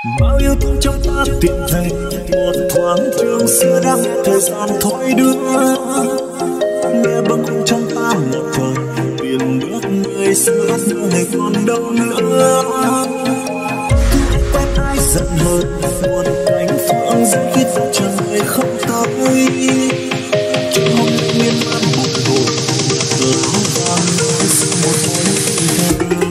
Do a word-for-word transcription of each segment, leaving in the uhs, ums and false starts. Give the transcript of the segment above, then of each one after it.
Bao yêu thương trong ta tìm về một thoáng trường xưa đang nghe thời gian thôi đưa, nghe bâng khuâng trong ta một thời tiền bước người xưa ngày còn đâu nữa. Quen ai giận hờn buồn cánh phượng dưới khi ta chờ người không tới, cho hôm nay miên man một buồn lỡ vàng giữa một mối tình thơ.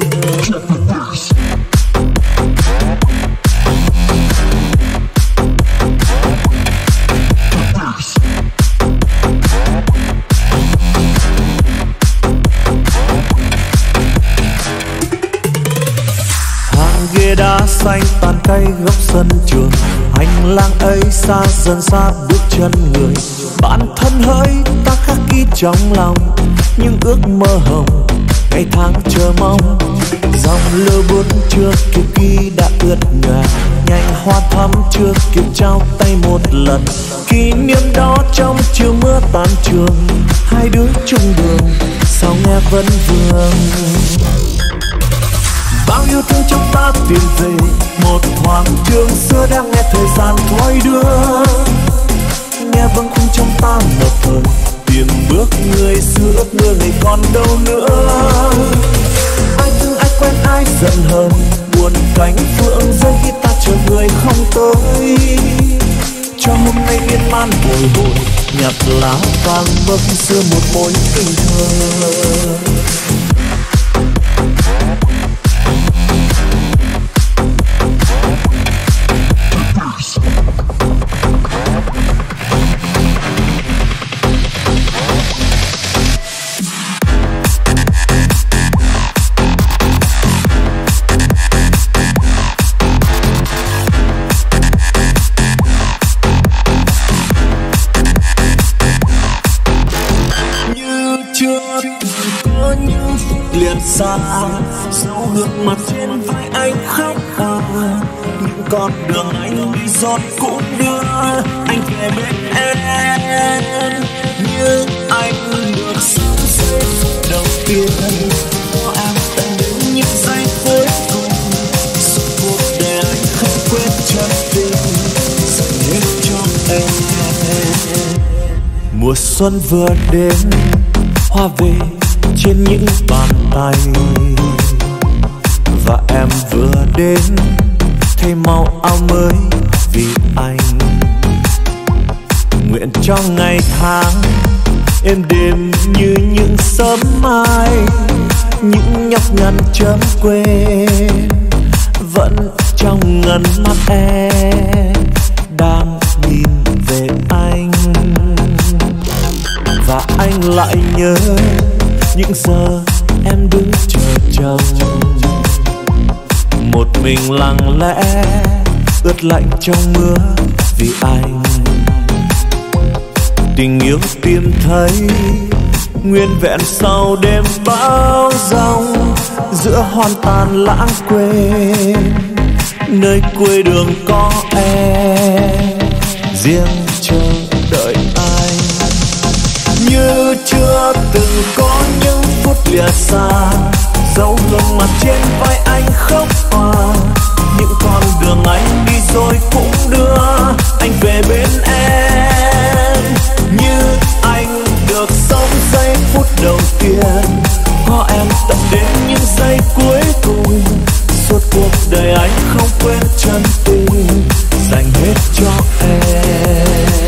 Đá xanh tàn cây góc sân trường, hành lang ấy xa dần xa bước chân người. Bản thân hỡi ta khắc ghi trong lòng những ước mơ hồng ngày tháng chờ mong. Dòng lơ buốt chưa kịp ghi đã ướt nhòa, nhành hoa thắm chưa kịp trao tay một lần. Kỷ niệm đó trong chiều mưa tan trường, hai đứa chung đường sao nghe vẫn vương. Bao yêu thương trong ta tìm về một thoáng trường xưa đang nghe thời gian thôi đưa, nghe vâng khung trong ta một thời tìm bước người xưa ước mơ ngày còn đâu nữa. Ai thương ai quen ai giận hờn buồn cánh phượng rơi khi ta chờ người không tới, cho hôm nay miên man bồi hồi nhặt lá vàng bấc xưa một mối tình thơ. Xa dấu gương mặt trên vai anh khóc à, những con đường anh đi rót cũng đưa anh về bên em. Nhưng anh được sống giây phút đầu tiên có em tận đến những giây cuối cùng, suốt cuộc đời anh không quên chân tình dành hết cho em. Mùa xuân vừa đến hoa về trên những bàn tay, và em vừa đến thay màu áo mới vì anh. Nguyện cho ngày tháng êm đềm như những sớm mai, những nhọc nhằn chớm quên vẫn trong ngần mắt em đang nhìn về anh. Và anh lại nhớ những giờ em đứng chờ chồng, một mình lặng lẽ ướt lạnh trong mưa vì anh. Tình yêu tìm thấy nguyên vẹn sau đêm bão giông, giữa hoang tàn lãng quên nơi cuối đường có em riêng chờ đợi anh. Như chưa từng có những phút lìa xa, dấu gương mặt trên vai anh khóc hòa, những con đường anh đi rồi cũng đưa anh về bên em. Như anh được sống giây phút đầu tiên có em tận đến những giây cuối cùng, suốt cuộc đời anh không quên chân tình dành hết cho em.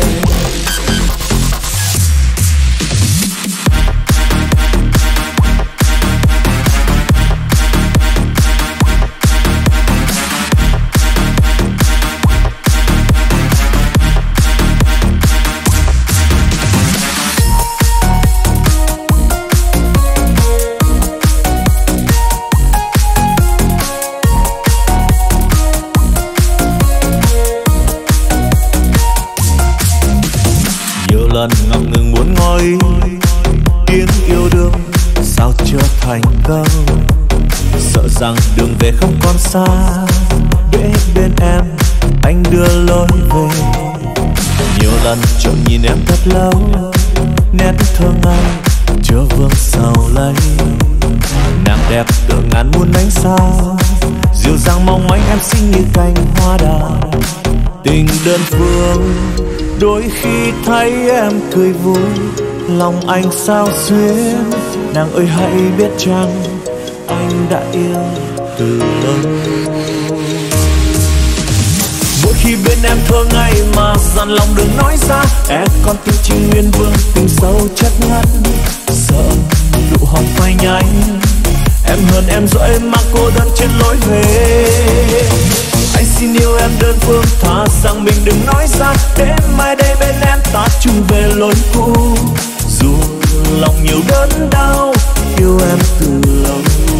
Lần ngập ngừng muốn ngồi tiếng yêu đương sao chưa thành công, sợ rằng đường về không còn xa, để bên em anh đưa lối về. Nhiều lần trộm nhìn em thật lâu, nét thương anh chưa vương sầu lấy, nàng đẹp tựa ngàn muôn ánh sao dịu dàng mong manh em xinh như cành hoa đào. Tình đơn phương đôi khi thấy em cười vui, lòng anh sao xuyến. Nàng ơi hãy biết chăng anh đã yêu từ lâu. Mỗi khi bên em thơ ngây mà dằn lòng đừng nói ra, em còn tin chỉ nguyên vương tình sâu chất ngất. Sợ nụ hồng phai nhanh, em hơn em dỗi mà cô đơn trên lối về. Anh xin yêu em đơn phương, thà rằng mình đừng nói ra. Đến mai đây bên em ta chung về lối cũ, dù lòng nhiều đớn đau yêu em từ lâu.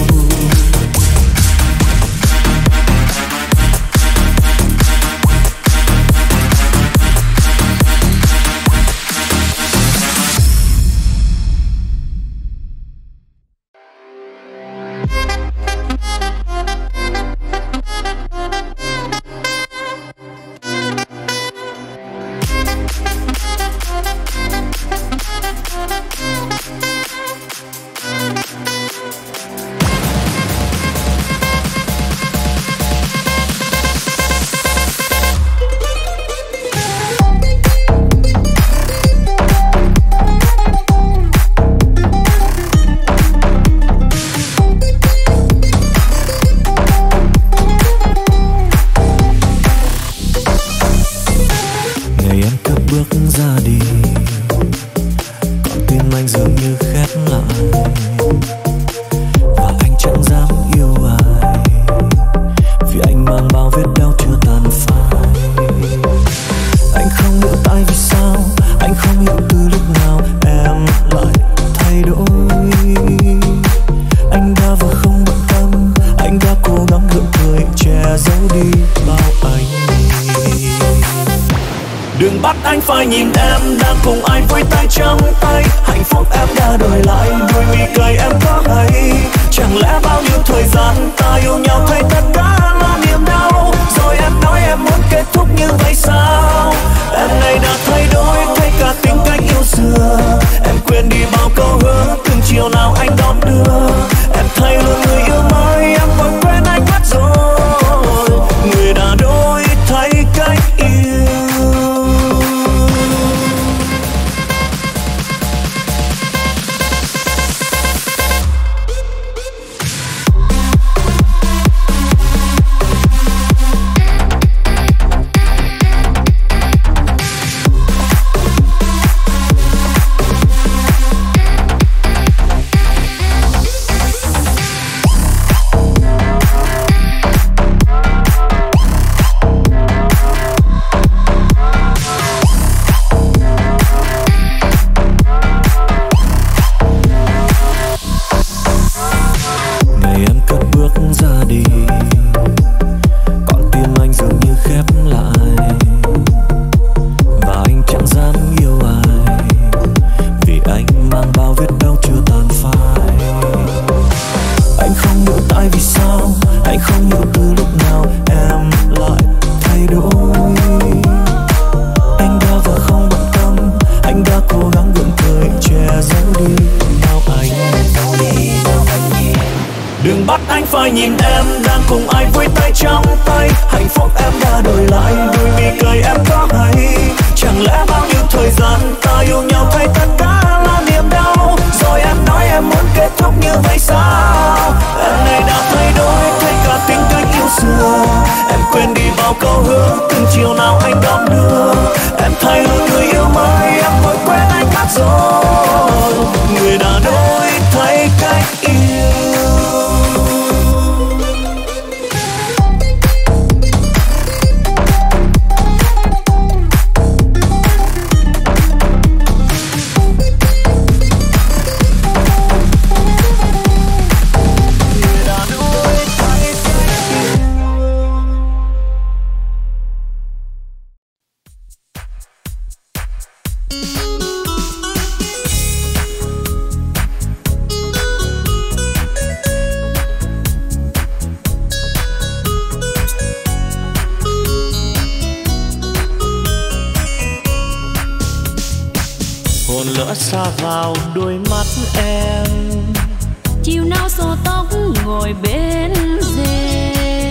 hồn lỡ xa vào đôi mắt em. Chiều nào xõa tóc ngồi bên rèm,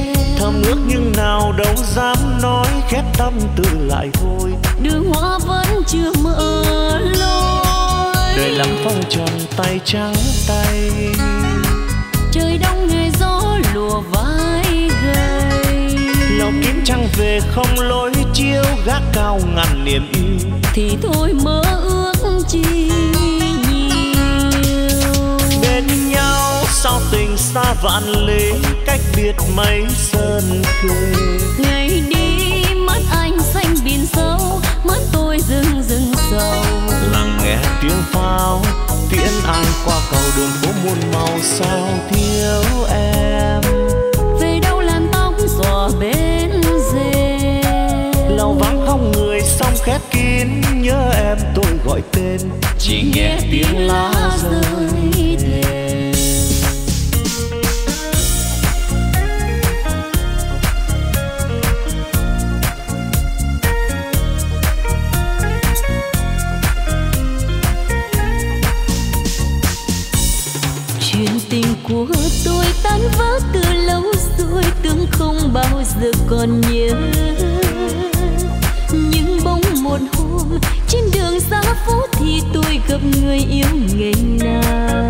thầm ước nhưng nào đâu dám nói, khép tâm tư lại thôi. Đường hoa vẫn chưa mở lối, đời lắm phong trần tay trắng tay. trời đông ngày gió lùa vai gầy, lòng kiếm trăng về không lối chiếu, gác cao ngàn niềm yêu. thì thôi mơ ước chi nhiều. Bên nhau sao tình xa vạn lý, cách biệt mấy sơn khê. Ngày đi mắt anh xanh biển sâu, mắt tôi rưng rưng sầu. Lặng nghe tiếng pháo tiễn anh qua cầu đường phố muôn màu, sao thiếu em. Về đâu làn tóc xõa bên rề, lòng vắng không người song khép kín, nhớ em tôi gọi tên, chỉ nghe tiếng lá rơi thề. chuyện tình của tôi tan vỡ từ lâu rồi, tưởng không bao giờ còn nhớ. Nhưng bỗng một hôm trên đường xa phố thì tôi gặp người yêu ngày nào.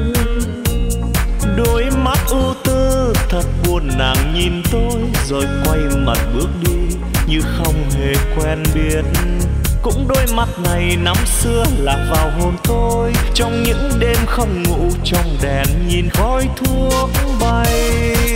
Đôi mắt ưu tư thật buồn, nàng nhìn tôi rồi quay mặt bước đi như không hề quen biết. Cũng đôi mắt này năm xưa lạc vào hồn tôi, trong những đêm không ngủ trong đèn nhìn khói thuốc bay.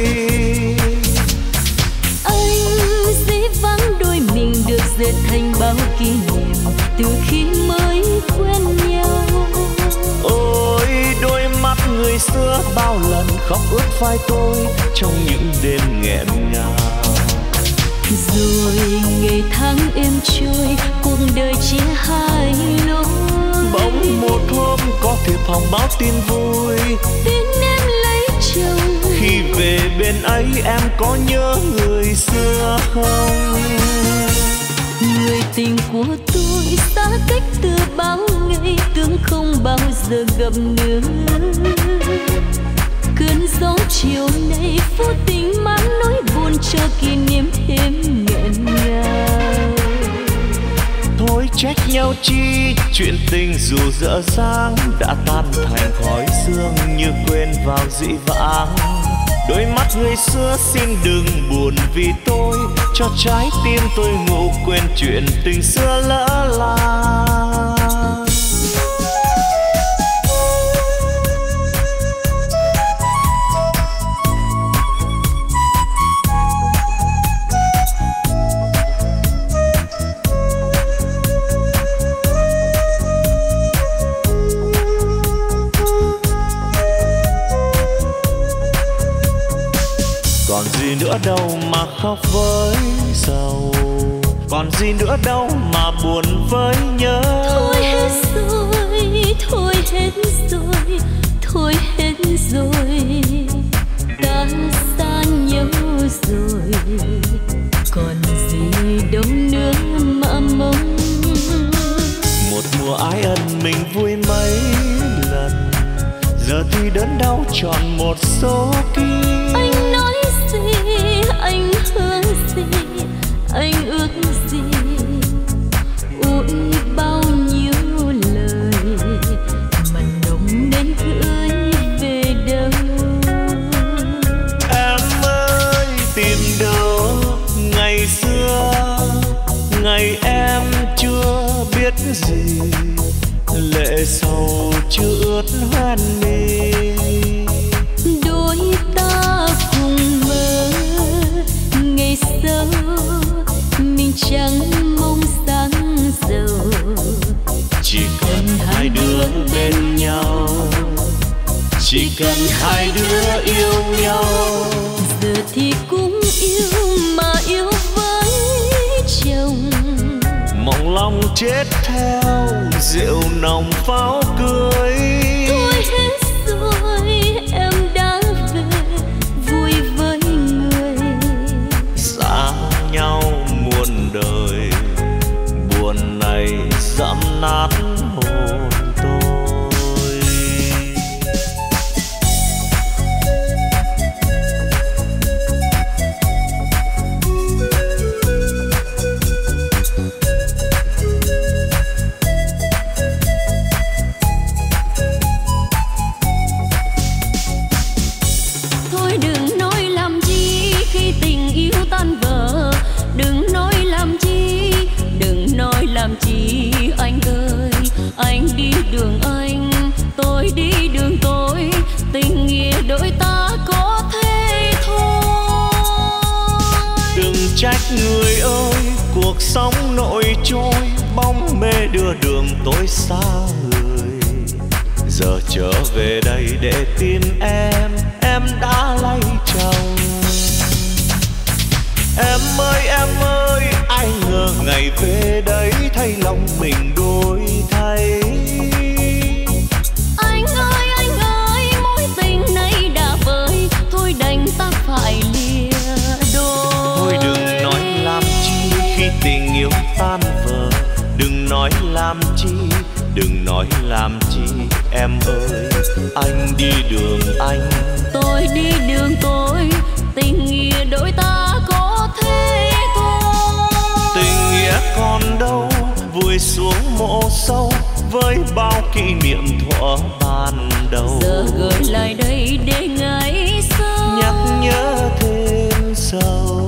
Anh dễ vắng đôi mình được dệt thành bao kỷ niệm từ khi mới quen nhau. Ôi đôi mắt người xưa bao lần khóc ướt vai tôi trong những đêm nghẹn ngào. Rồi ngày tháng êm trôi, cuộc đời chia hai lối. Bỗng một hôm có thiệp hồng báo tin vui, tin em lấy chồng. khi về bên ấy em có nhớ người xưa không? Người tình của tôi xa cách từ bao ngày, tưởng không bao giờ gặp nữa. Cơn gió chiều nay vô tình mang nỗi buồn cho kỷ niệm thêm nghẹn ngào. Thôi trách nhau chi, chuyện tình dù dở dang đã tan thành khói sương như quên vào dĩ vãng. Đôi mắt người xưa xin đừng buồn vì tôi, cho trái tim tôi ngủ quên chuyện tình xưa lỡ làng. Còn gì nữa đâu mà khóc với sầu, còn gì nữa đâu mà buồn với nhớ. Thôi hết rồi, thôi hết rồi, thôi hết rồi. Ta xa nhau rồi, còn gì đâu nữa mà mong. Một mùa ái ân mình vui mấy lần, giờ thì đớn đau tròn một số kiếp. Anh nói gì, anh hứa gì, anh ước gì, ôi bao nhiêu lời mà nồng đến gửi về đâu. Em ơi tìm đâu ngày xưa, ngày em chưa biết gì, lệ sầu chưa ướt hoen mi. Đôi ta cùng mơ ngày sau, mình chẳng mong sáng giàu. Chỉ cần hai đứa bên nhau, chỉ cần hai đứa yêu nhau. Giờ thì cũng yêu mà yêu với chồng, mộng lòng chết theo rượu nồng pháo cưới. thôi hết rồi, em đã về vui với người. Xa nhau muôn đời, buồn này dẫm nát hồn tôi. làm chi anh ơi. Anh đi đường anh, tôi đi đường tôi, tình nghĩa đôi ta có thế thôi. Đừng trách người ơi, cuộc sống nổi trôi, bóng mê đưa đường tôi xa người. Giờ trở về đây để tìm em, em đã lấy chồng. Em ơi em ơi, ai ngờ ngày về đây thấy lòng mình đổi thay. Anh ơi anh ơi, mối tình này đã vơi, thôi đành ta phải lìa đôi. Thôi đừng nói làm chi khi tình yêu tan vỡ, đừng nói làm chi, đừng nói làm chi. Em ơi anh đi đường anh, tôi đi đường tôi, tình nghĩa đôi ta có thế thôi. Tình nghĩa còn đâu, vùi xuống mộ sâu với bao kỷ niệm thuở ban đầu. Giờ gửi lại đây để ngày sau nhắc nhớ thêm sâu.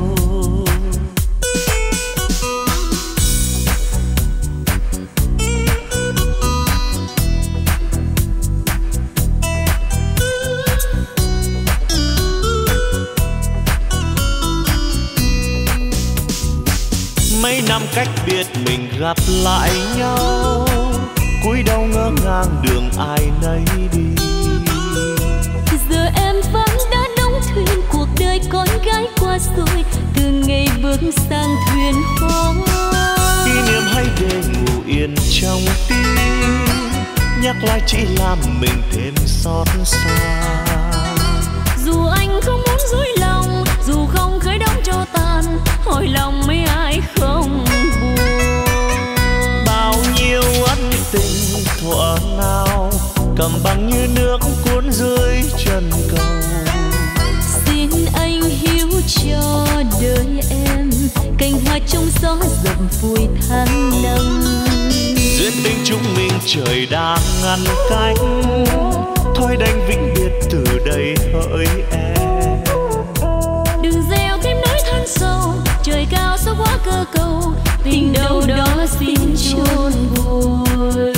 Mấy năm cách biệt mình gặp lại nhau, cúi đầu ngỡ ngàng đường ai nấy đi. Giờ em vẫn đã đóng thuyền, cuộc đời con gái qua rồi, từ ngày bước sang thuyền hoa. Kỷ niệm hay để ngủ yên trong tim, nhắc lại chỉ làm mình thêm xót xa. Dù anh không muốn dối lòng, dù không khơi đóng cho tàn, hỏi lòng mấy ai không buồn. Bao nhiêu ân tình thuở nào cầm bằng như nước cuốn dưới chân cầu. Xin anh hiếu cho đời em, cành hoa trong gió dầm vui tháng năm. Duyên tình chúng mình trời đang ngăn cách, thôi đành vĩnh biệt từ đây hỡi em. Đừng gieo thêm nỗi than sâu, trời cao sao quá cơ cầu, tình đâu đó xin chôn vùi.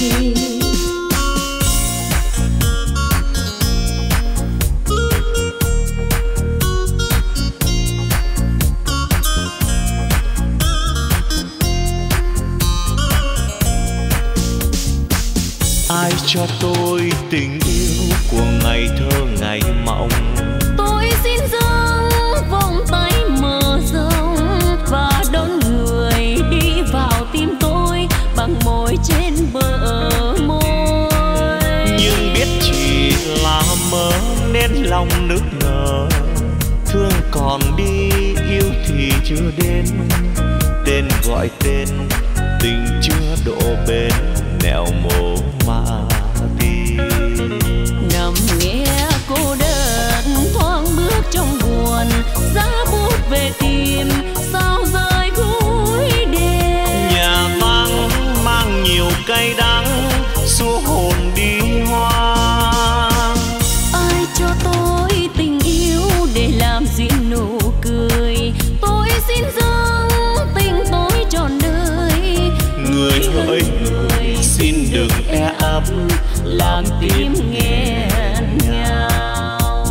Ai cho tôi tình yêu của ngày thơ ngày mộng. Tôi xin dâng vòng tay mở rộng và đón người đi vào tim tôi bằng môi trên bờ môi. Nhưng biết chỉ là mơ nên lòng nức nở, thương còn đi yêu thì chưa đến. Tên gọi tên tình chưa độ bến, nẻo mồ mà đi. Nằm nghe cô đơn thoáng bước trong buồn, giá bút về tìm sao rơi gối đêm. Nhà vắng mang nhiều cay đắng, xua hồn đi hoang. Ai cho tôi tình yêu để làm duyên nụ cười, tôi xin dâng tình tôi trọn đời. Người hỡi người, xin đừng e ấp làm tim nghẹn ngào.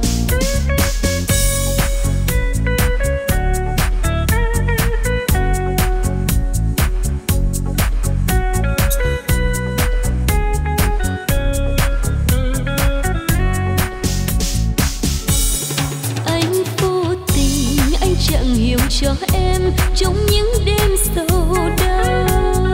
Anh vô tình, anh chẳng hiểu cho em trong những đêm sầu đau.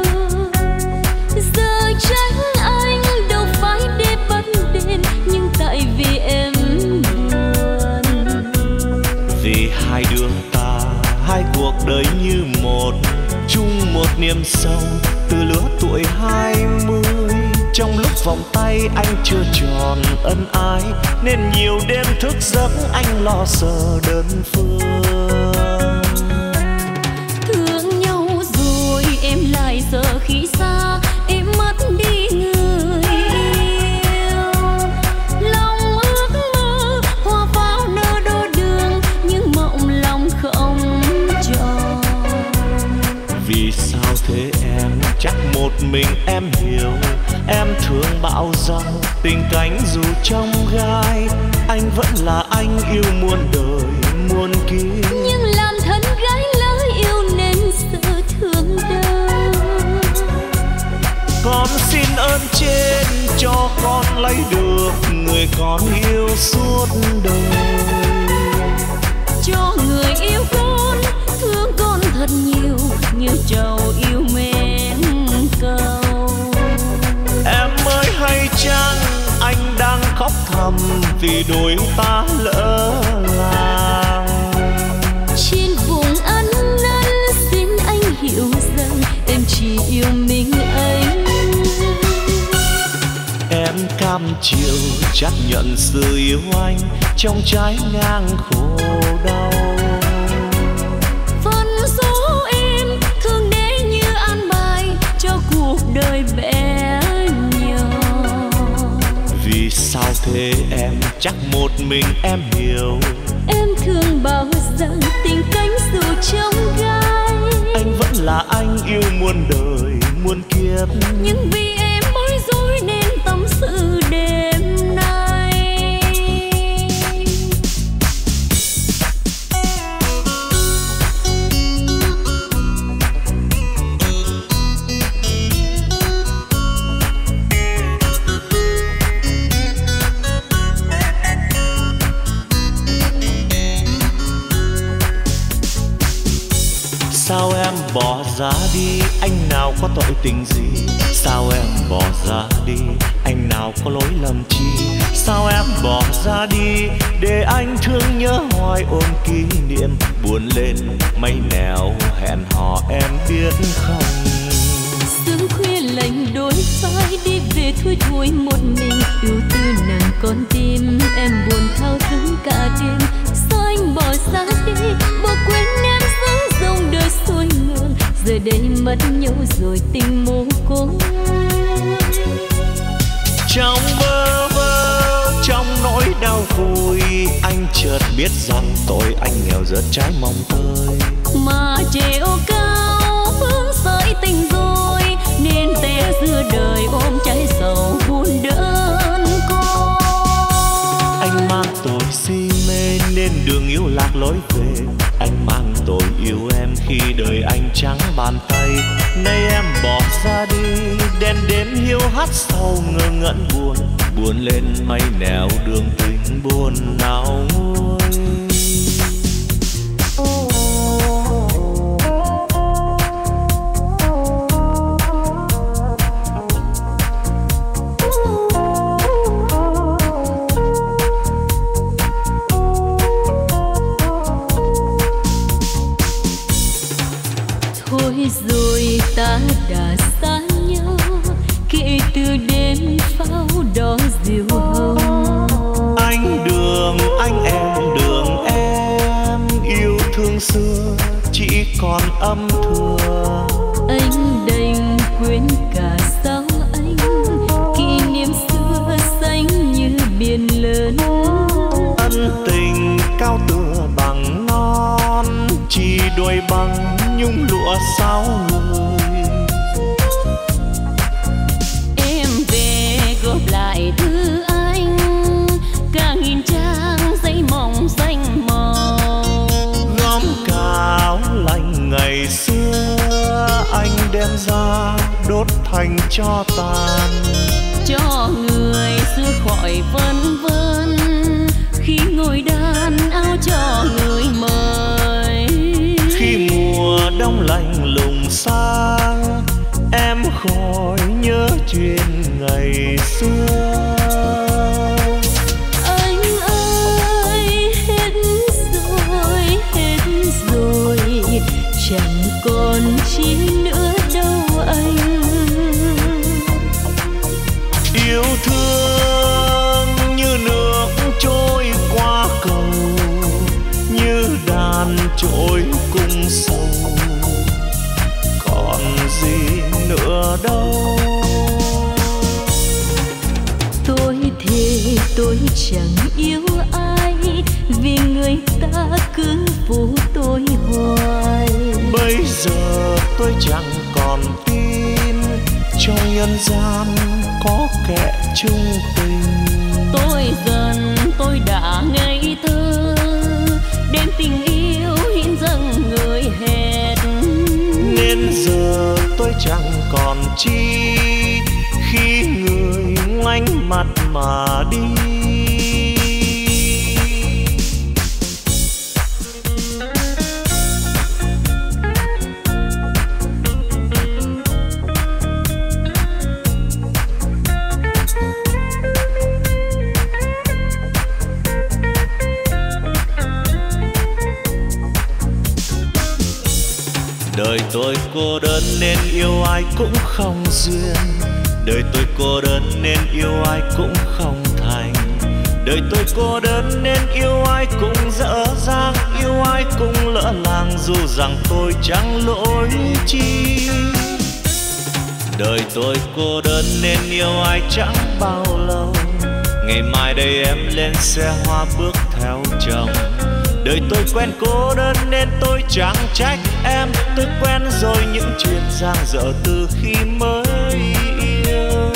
Giờ trách anh đâu phải để bắt đền, nhưng tại vì em buồn. Vì hai đứa ta, hai cuộc đời như một, chung một niềm sâu từ lứa tuổi hai mươi. Trong lúc vòng tay anh chưa tròn ân ái, nên nhiều đêm thức giấc anh lo sợ đơn phương. Thương nhau rồi em lại sợ khi xa, em mất đi người yêu. Lòng ước mơ hoa pháo nở đô đường, nhưng mộng lòng không tròn. Vì sao thế một mình em hiểu. Em thương bảo rằng tình cánh dù trong gai, anh vẫn là anh yêu muôn đời muôn kiếp. Nhưng làm thân gái lỡ yêu nên sợ thương đau. Con xin ơn trên cho con lấy được người con yêu suốt đời. Cho người yêu con thương con thật nhiều như trầu yêu mến cầu. Em ơi hay chăng anh đang khóc thầm vì đôi ta lỡ làng. Trên vùng ăn năn xin anh hiểu rằng em chỉ yêu mình anh. Em cam chịu chấp nhận sự yêu anh trong trái ngang khổ đau. Phần số em thương để như an bài cho cuộc đời bé nhỏ. Vì sao thế em chắc một mình em hiểu. Em thương bao rằng tình cánh dù trong gai, anh vẫn là anh yêu muôn đời muôn kiếp. Nhưng vì em bối rối nên tâm sự đêm nay. Sao em bỏ ra đi, anh nào có tội tình gì? Sao em bỏ ra đi, anh nào có lỗi lầm chi? Sao em bỏ ra đi, để anh thương nhớ hoài ôm kỷ niệm. Buồn lên mây nẻo hẹn hò em biết không? Sương khuya lạnh đôi vai đi về thui thủi một mình. Yêu tư nàng con tim em buồn thao thức cả đêm. Sao anh bỏ ra đi, bỏ quên em giữa dòng đời xuôi ngược. Giờ đây mất nhau rồi tình mồ côi. Trong bơ vơ, trong nỗi đau vui, anh chợt biết rằng tội anh nghèo rớt trái mong tơi. Mà trèo cao hướng sợi tình rồi, nên té giữa đời ôm trái sầu buồn đơn côi. Anh mang tội si mê nên đường yêu lạc lối về. Anh mang tội yêu em khi đời anh trắng bàn tay. Nay em bỏ ra đi, đêm đêm hiu hắt sầu ngơ ngẩn buồn. Buồn lên mây nẻo đường tình buồn nào nguôi. Thôi rồi ta đã xa nhau, kể từ đêm pháo đỏ diều hồng. Anh đường, anh em đường em, yêu thương xưa chỉ còn âm thừa. Anh đành quên cả sao anh, kỷ niệm xưa xanh như biển lớn. Ân tình cao tựa bằng non, chỉ đôi bằng nhung lụa sao người. Em về góp lại thư anh, cả nghìn trang giấy mỏng xanh màu. Gom cả áo lạnh ngày xưa, anh đem ra đốt thành tro tàn. Cho người xưa khỏi vân vân, khi ngồi đàn áo cho người mời. Khi mùa đông lạnh lùng sang, em khỏi nhớ chuyện ngày xưa. Anh ơi hết rồi, hết rồi, chẳng còn chi nữa đâu anh. Yêu thương như nước trôi qua cầu, như đàn trôi cung sầu. Còn gì nữa đâu. Tôi thề tôi chẳng yêu ai, vì người ta cứ phụ tôi hoài. Bây giờ tôi chẳng còn tin cho nhân gian có kẻ chung tình. Tôi dần tôi đã ngây thơ, đem tình yêu hiến dâng người hẹn. Nên giờ tôi chẳng còn chi khi người ngoảnh mặt mà đi. Đời tôi cô đơn nên yêu ai cũng không duyên. Đời tôi cô đơn nên yêu ai cũng không thành. Đời tôi cô đơn nên yêu ai cũng dở dang, yêu ai cũng lỡ làng dù rằng tôi chẳng lỗi chi. Đời tôi cô đơn nên yêu ai chẳng bao lâu. Ngày mai đây em lên xe hoa bước theo chồng. Đời tôi quen cô đơn nên tôi chẳng trách em. Tôi quen rồi những chuyện dang dở từ khi mới yêu.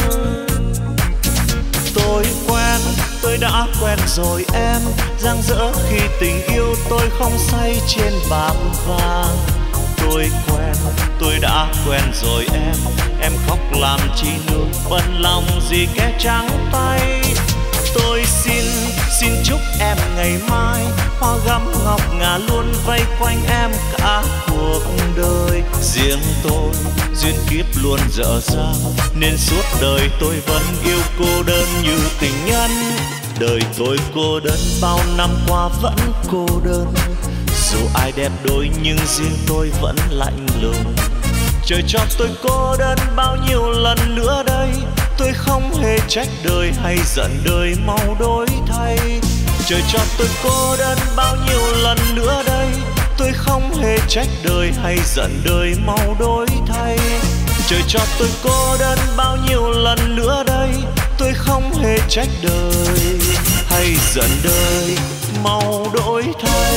Tôi quen, tôi đã quen rồi em. Dang dở khi tình yêu tôi không say trên bạc vàng. Tôi quen, tôi đã quen rồi em. Em khóc làm chi nương, bận lòng gì kẻ trắng tay. Tôi xin, xin chúc em ngày mai hoa gấm ngọc ngà luôn vây quanh em cả cuộc đời. Riêng tôi, duyên kiếp luôn dở dang nên suốt đời tôi vẫn yêu cô đơn như tình nhân. Đời tôi cô đơn bao năm qua vẫn cô đơn. Dù ai đẹp đôi nhưng riêng tôi vẫn lạnh lùng. Trời cho tôi cô đơn bao nhiêu lần nữa đây. Tôi không hề trách đời hay giận đời mau đổi thay. Trời cho tôi cô đơn bao nhiêu lần nữa đây. Tôi không hề trách đời hay giận đời mau đổi thay. Trời cho tôi cô đơn bao nhiêu lần nữa đây. Tôi không hề trách đời hay giận đời mau đổi thay.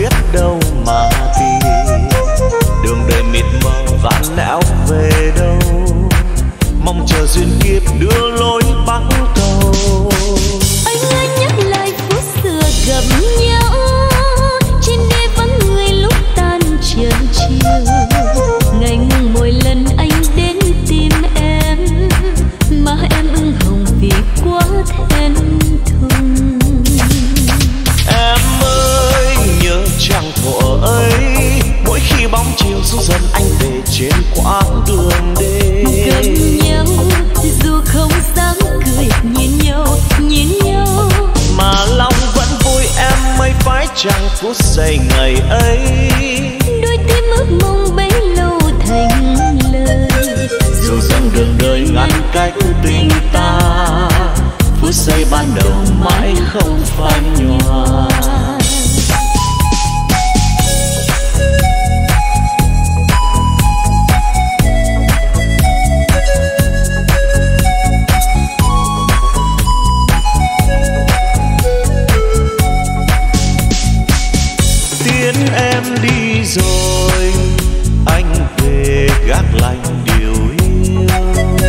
Đường đời mịt mờ vạn não về đâu. mong chờ duyên kiếp đưa lối bắc cầu. Anh ơi nhắc lại phút xưa gặp nhau, trên đê vắng người lúc tan trần chiều. Ngày ngừng mỗi lần anh đến tìm em, mà em ửng hồng vì quá thẹn thùng. Em ơi nhớ chàng thuở ấy, mỗi khi bóng chiều du dần anh về trên quãng đường đê. Gặp nhau dù không dám cười, nhìn nhau nhìn nhau mà lòng vẫn vui. Em mới phải chẳng phút giây ngày ấy, đôi tim ước mong bấy lâu thành lời. dù rằng đường đời ngăn cách tình ta, phút giây ban đầu mãi không phai nhòa. Tiến em đi rồi, anh về gác lạnh điều yêu.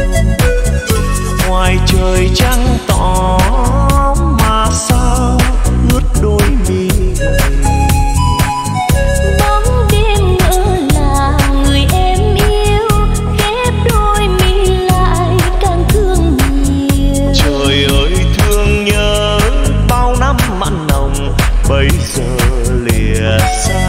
Ngoài trời trăng tỏ mà sao ướt đôi mi gầy. Bóng đêm ngỡ là người em yêu, khép đôi mi lại càng thương nhiều. Trời ơi thương nhớ bao năm mặn nồng bây giờ lìa xa.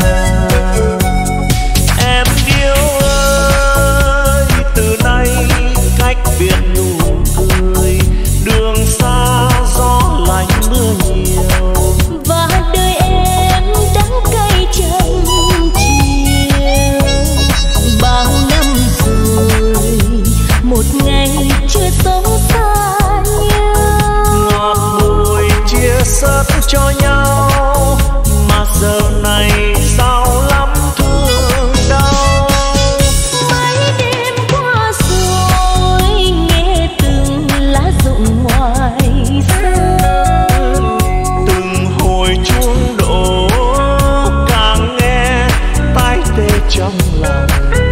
Em yêu ơi từ nay cách biệt nụ cười, đường xa gió lạnh mưa nhiều. Và đời em đắng cay trăm chiều. Bao năm rồi một ngày chưa sống xa nhau, Ngọt bùi chia sớt cho nhau, mà giờ này sao lắm thương đau. mấy đêm qua rồi nghe từng lá rụng ngoài sân. Từng hồi chuông đổ càng nghe tái tê trong lòng.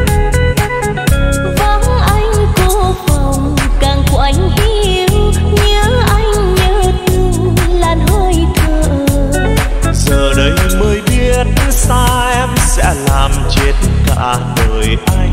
Vắng anh cô phòng càng quạnh hiu, nhớ anh nhớ từng làn hơi thở. Giờ đây mới biết xa em sẽ làm chết cả đời anh.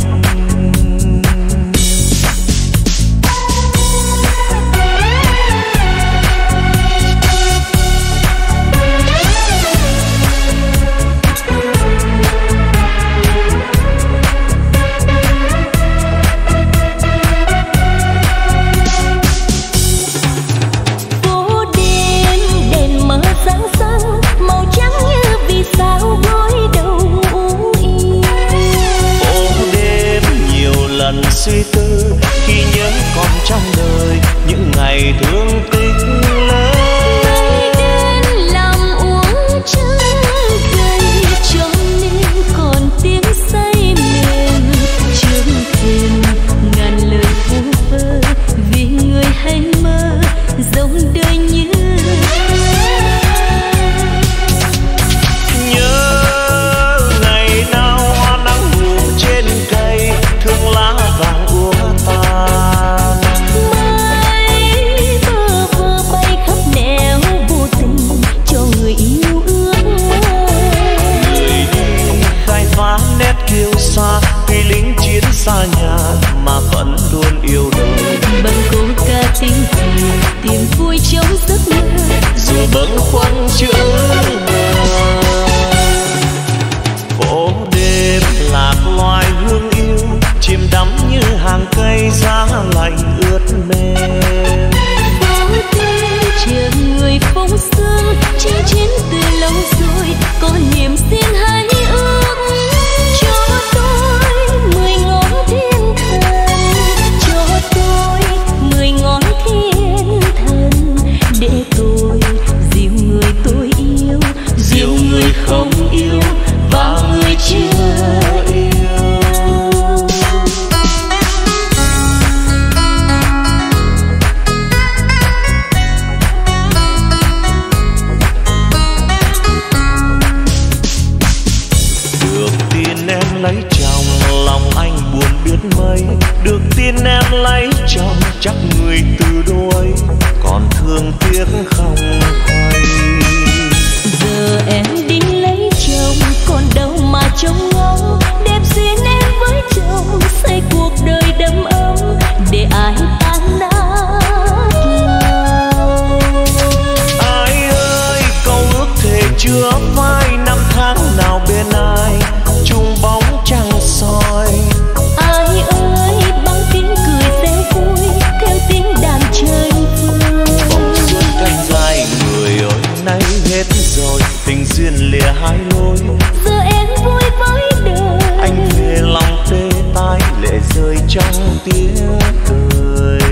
Phố đêm đèn mờ sáng sáng, màu trắng như vì sao gối đầu u yên. Ô đêm nhiều lần suy tư khi nhớ còn trong đời những ngày thương tích lớn. Ngày đến làm uống trắng gầy, cho nên còn tiếng say mềm trước thềm. Ngàn lời vu vơ vì người hay mơ giống đời như Nhớ ngày nào hoa nắng ngủ trên cây, thương lá vàng úa tàn. mây bơ vơ bay khắp nẻo vô tình cho người yêu ước mơ. Người đi khai phá nét kiêu sa, tuy lính chiến xa nhà mà vẫn luôn yêu đời. Bằng câu ca tiếng cười tìm vui trong giấc mơ, Dù bâng khuâng chữ ngờ. Phố đêm lạc loài hương yêu, chìm đắm như hàng cây giá lạnh ướt mềm. phố đêm chờ người phong sương, chinh chiến từ lâu rồi có niềm xin hãy ước cho tôi mười ngón thiên thần, cho tôi mười ngón thiên thần để tôi dìu người tôi yêu, Dìu người không yêu và người chưa yêu. Được tin em lấy chồng, lòng anh buồn biết mấy, được tin em lấy chồng chắc người từ đuôi còn thương tiếc không hay. Giờ em đi lấy chồng còn đâu mà trông ngóng, đẹp duyên em với chồng xây cuộc đời đầm ấm để ai tan nát lòng. Ai ơi câu ước thề chưa phai, năm tháng nào bên ai chung bóng trăng soi. Ai ơi bằng tiếng cười reo vui theo tiếng đàn chơi phương. Bóng xuân cánh dài người ơi nay hết rồi, tình duyên lìa hai lối. Giờ em vui với đời, anh về lòng tê tái lệ rơi trong tiếng cười.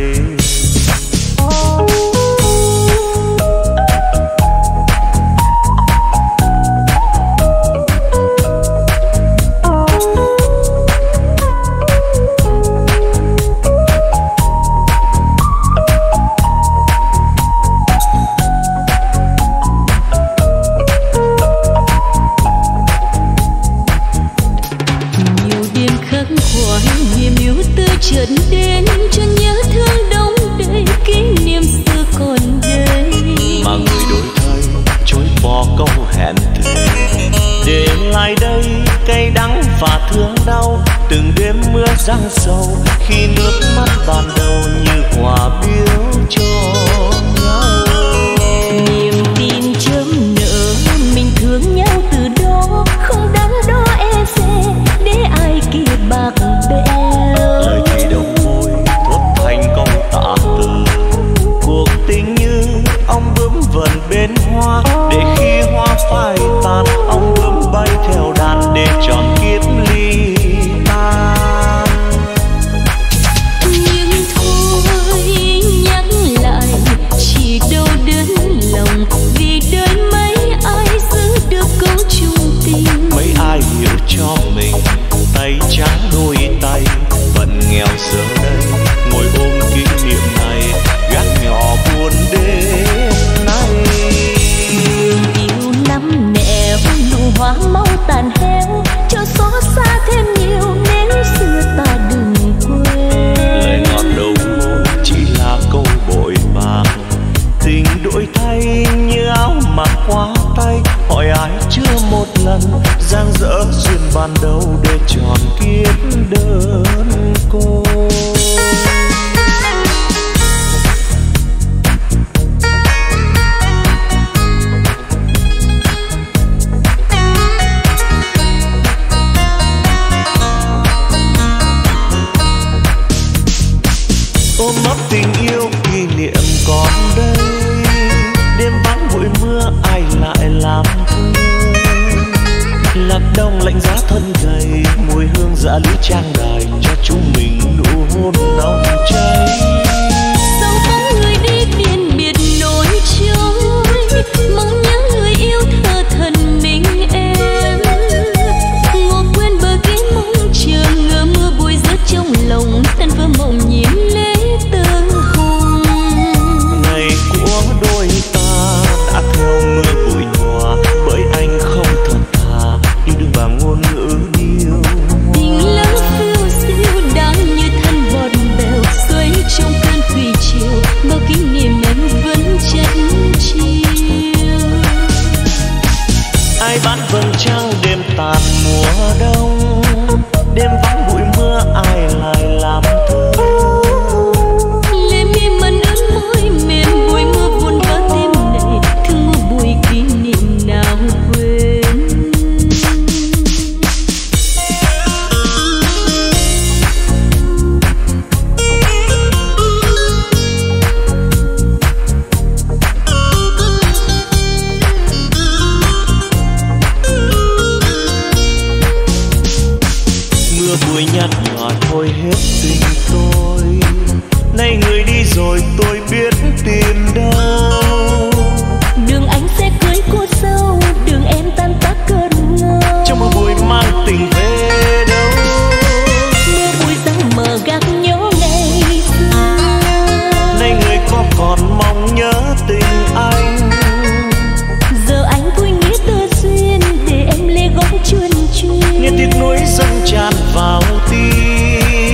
chợt đến cho nhớ thương đông đầy kỷ niệm xưa còn đây. Mà người đổi thay chối bỏ câu hẹn thề, để lại đây cay đắng và thương đau. Từng đêm mưa giăng sầu khi nước mắt ban đầu như quà biếu cho nhau. Niềm tin chớm nở mình thương nhau từ đó, không đắn đo e dè để ai kia bạc bẽo. Lời thì đầu môi thốt thành công tạ từ, cuộc tình như ong bướm vần bên hoa, để khi hoa phai tàn ong bướm bay theo đàn để tròn kiếp ly tan. Nhưng thôi nhắc lại chỉ đâu đớn lòng, vì đời mấy ai giữ được câu chung tình. Mấy ai hiểu cho mình tay trắng đôi tay, phận nghèo giờ đây ngồi ôm kỷ niệm này, gác nhỏ buồn đêm nay. Đường yêu năm nẻo nụ hoa mau tàn héo, cho xót xa thêm nhiều nếu xưa ta đừng quên. Lời ngọt đầu môi chỉ là câu bội bạc, tình đổi thay như áo mặc qua tay. Hỏi ai chưa một lần giang dở duyên ban đầu để tròn kiếp đơn côi. Ôm ấp tình yêu kỷ niệm còn đây, đêm vắng bụi mưa ai lại làm thương. Lạc đông lạnh giá thân gầy, mùi hương dạ lý trang đài cho chúng mình nụ hôn nồng cháy. Dẫu có người đi biển biệt nỗi trôi, mong nhớ người yêu thơ thần mình em. Ngủ quên bờ ghế mong chờ, ngỡ mưa bụi rớt trong lòng, tan vỡ mộng nhiễm lệ tơ hồng. Ngày của đôi ta đã theo mưa bụi nhòa, bởi anh không thật thà yêu đừng bằng ngôn ngữ điêu. Tình lỡ phiêu diêu đang như thân bọt bèo, xoay trong cơn thủy triều, bao kỷ niệm em vẫn chất chiêu. Ai bán vầng trăng đêm tàn mùa đông, đêm vắng bụi mưa ai lại làm thơ. Lệ mi mân ướt môi mềm, bụi mưa buồn vỡ tim này, thương mưa bụi kỷ niệm nào quên. Mưa bụi nhạt nhòa thôi hết tình tôi, nay người đi rồi tôi biết tìm đâu. Đường anh sẽ cưới cô dâu, đường em tan tác cơn ngơ. Trong mưa bụi mang tình về đâu, Mưa bụi răng mờ gác nhớ ngày xưa. nay người có còn mong nhớ tình anh. Giờ anh vui nghĩa tơ duyên, để em lê gói chuồn chuyên. Nghe tiếng núi dâng tràn vào tim.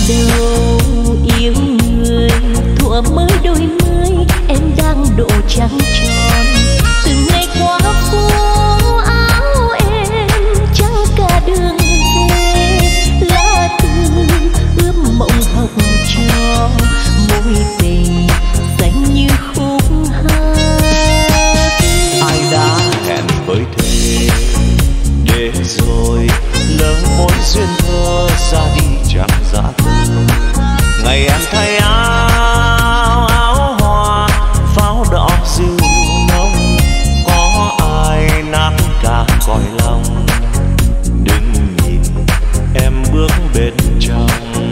đầu yêu người, thuở mới đôi mươi em đang độ trắng tròn. Từng ngày qua phố áo em trắng cả đường về, lá thư ươm mộng học trò, mối tình xanh như khúc hát. Ai đã hẹn với thế để rồi lỡ mối duyên thơ ra đi chẳng giá từ. Ngày em thay áo áo hoa pháo đỏ dịu nồng, có ai nát cả cõi lòng. Đừng nhìn em bước bên trong.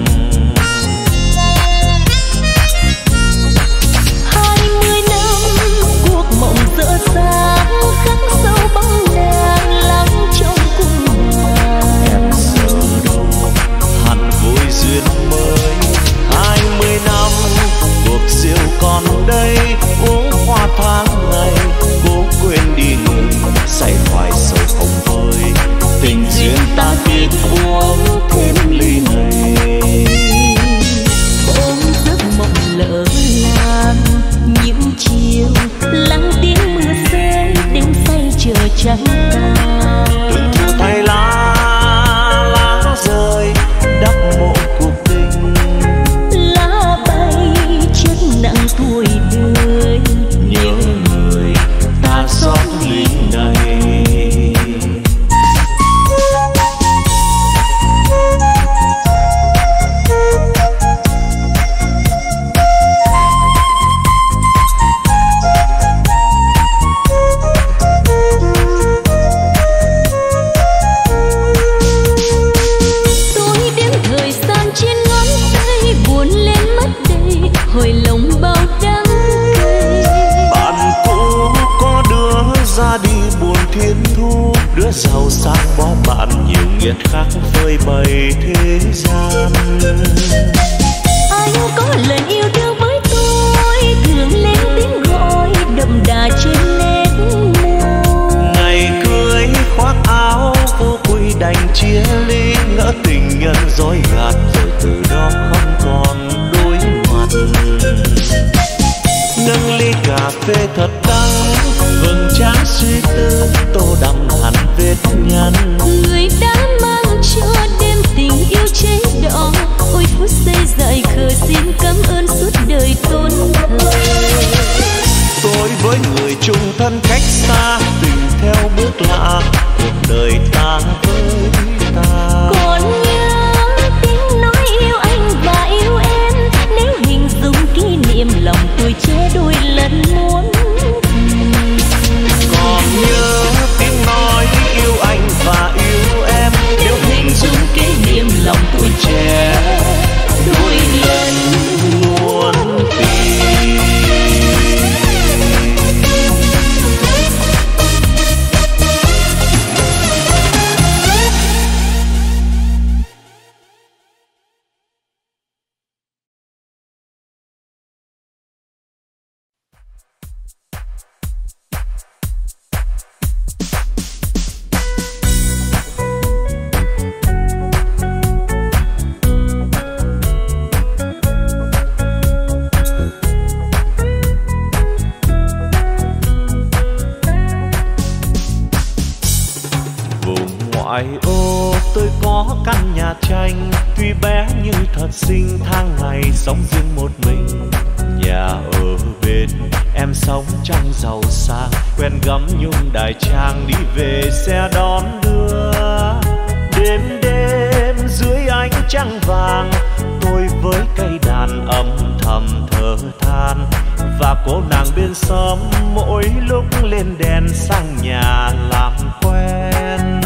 Hai mươi năm cuộc mộng rỡ sáng khắc sâu bóng nàng lắng trong cung đàn. Em giờ đâu hẳn vui duyên mới. Hai mươi năm cuộc rượu còn đây, uống hoa tháng ngày, cố quên đi người say hoài sầu không vơi. Tình duyên ta biết uống thêm ly này. Ôm giấc mộng lỡ làng những chiều lắng tiếng mưa rơi, đêm say chờ trắng tàn. Từng thu thay lá lá rơi đắp mộ cuộc tình. Lá bay chất nặng tuổi đời, Nhớ người ta xót ly này. tôi đếm thời gian trên ngón tay buồn lên mất đây, hồi lòng bao đắng cay. Bạn cũ có đứa ra đi buồn thiên thu, đứa giàu sang bỏ bạn nhiều nghiệt khác phơi bày thế gian. Anh có lần yêu đương với tôi, thường lên tiếng gọi đậm đà trên nét môi. Ngày cưới khoác áo vô quy đành chia ly, ngỡ tình nhân dối gạt rồi từ đó không còn đối mặt. Nâng ly cà phê thật đắng, vầng trán suy tư tô đậm hẳn vết nhăn. Người đã mang cho đêm tình yêu cháy đỏ, ôi phút giây dại khờ xin cảm ơn suốt đời tôn thờ. Tôi với người chung thân cách xa, tình theo bước lạ, cuộc đời ta với ta. Còn nhớ tiếng nói yêu anh và yêu em, nếu hình dung kỷ niệm lòng tôi che đôi lần muốn. Còn nhớ tiếng nói yêu anh và yêu em, nếu hình dung kỷ niệm lòng tôi trẻ đôi lần muốn tìm. Ngoại ô tôi có căn nhà tranh, tuy bé nhưng thật xinh, tháng ngày sống riêng một mình. Nhà ở bên em sống trong giàu sang, quen gấm nhung đài trang, đi về xe đón đưa. Đêm đêm dưới ánh trăng vàng, tôi với cây đàn âm thầm thở than, và cô nàng bên xóm mỗi lúc lên đèn sang nhà làm quen.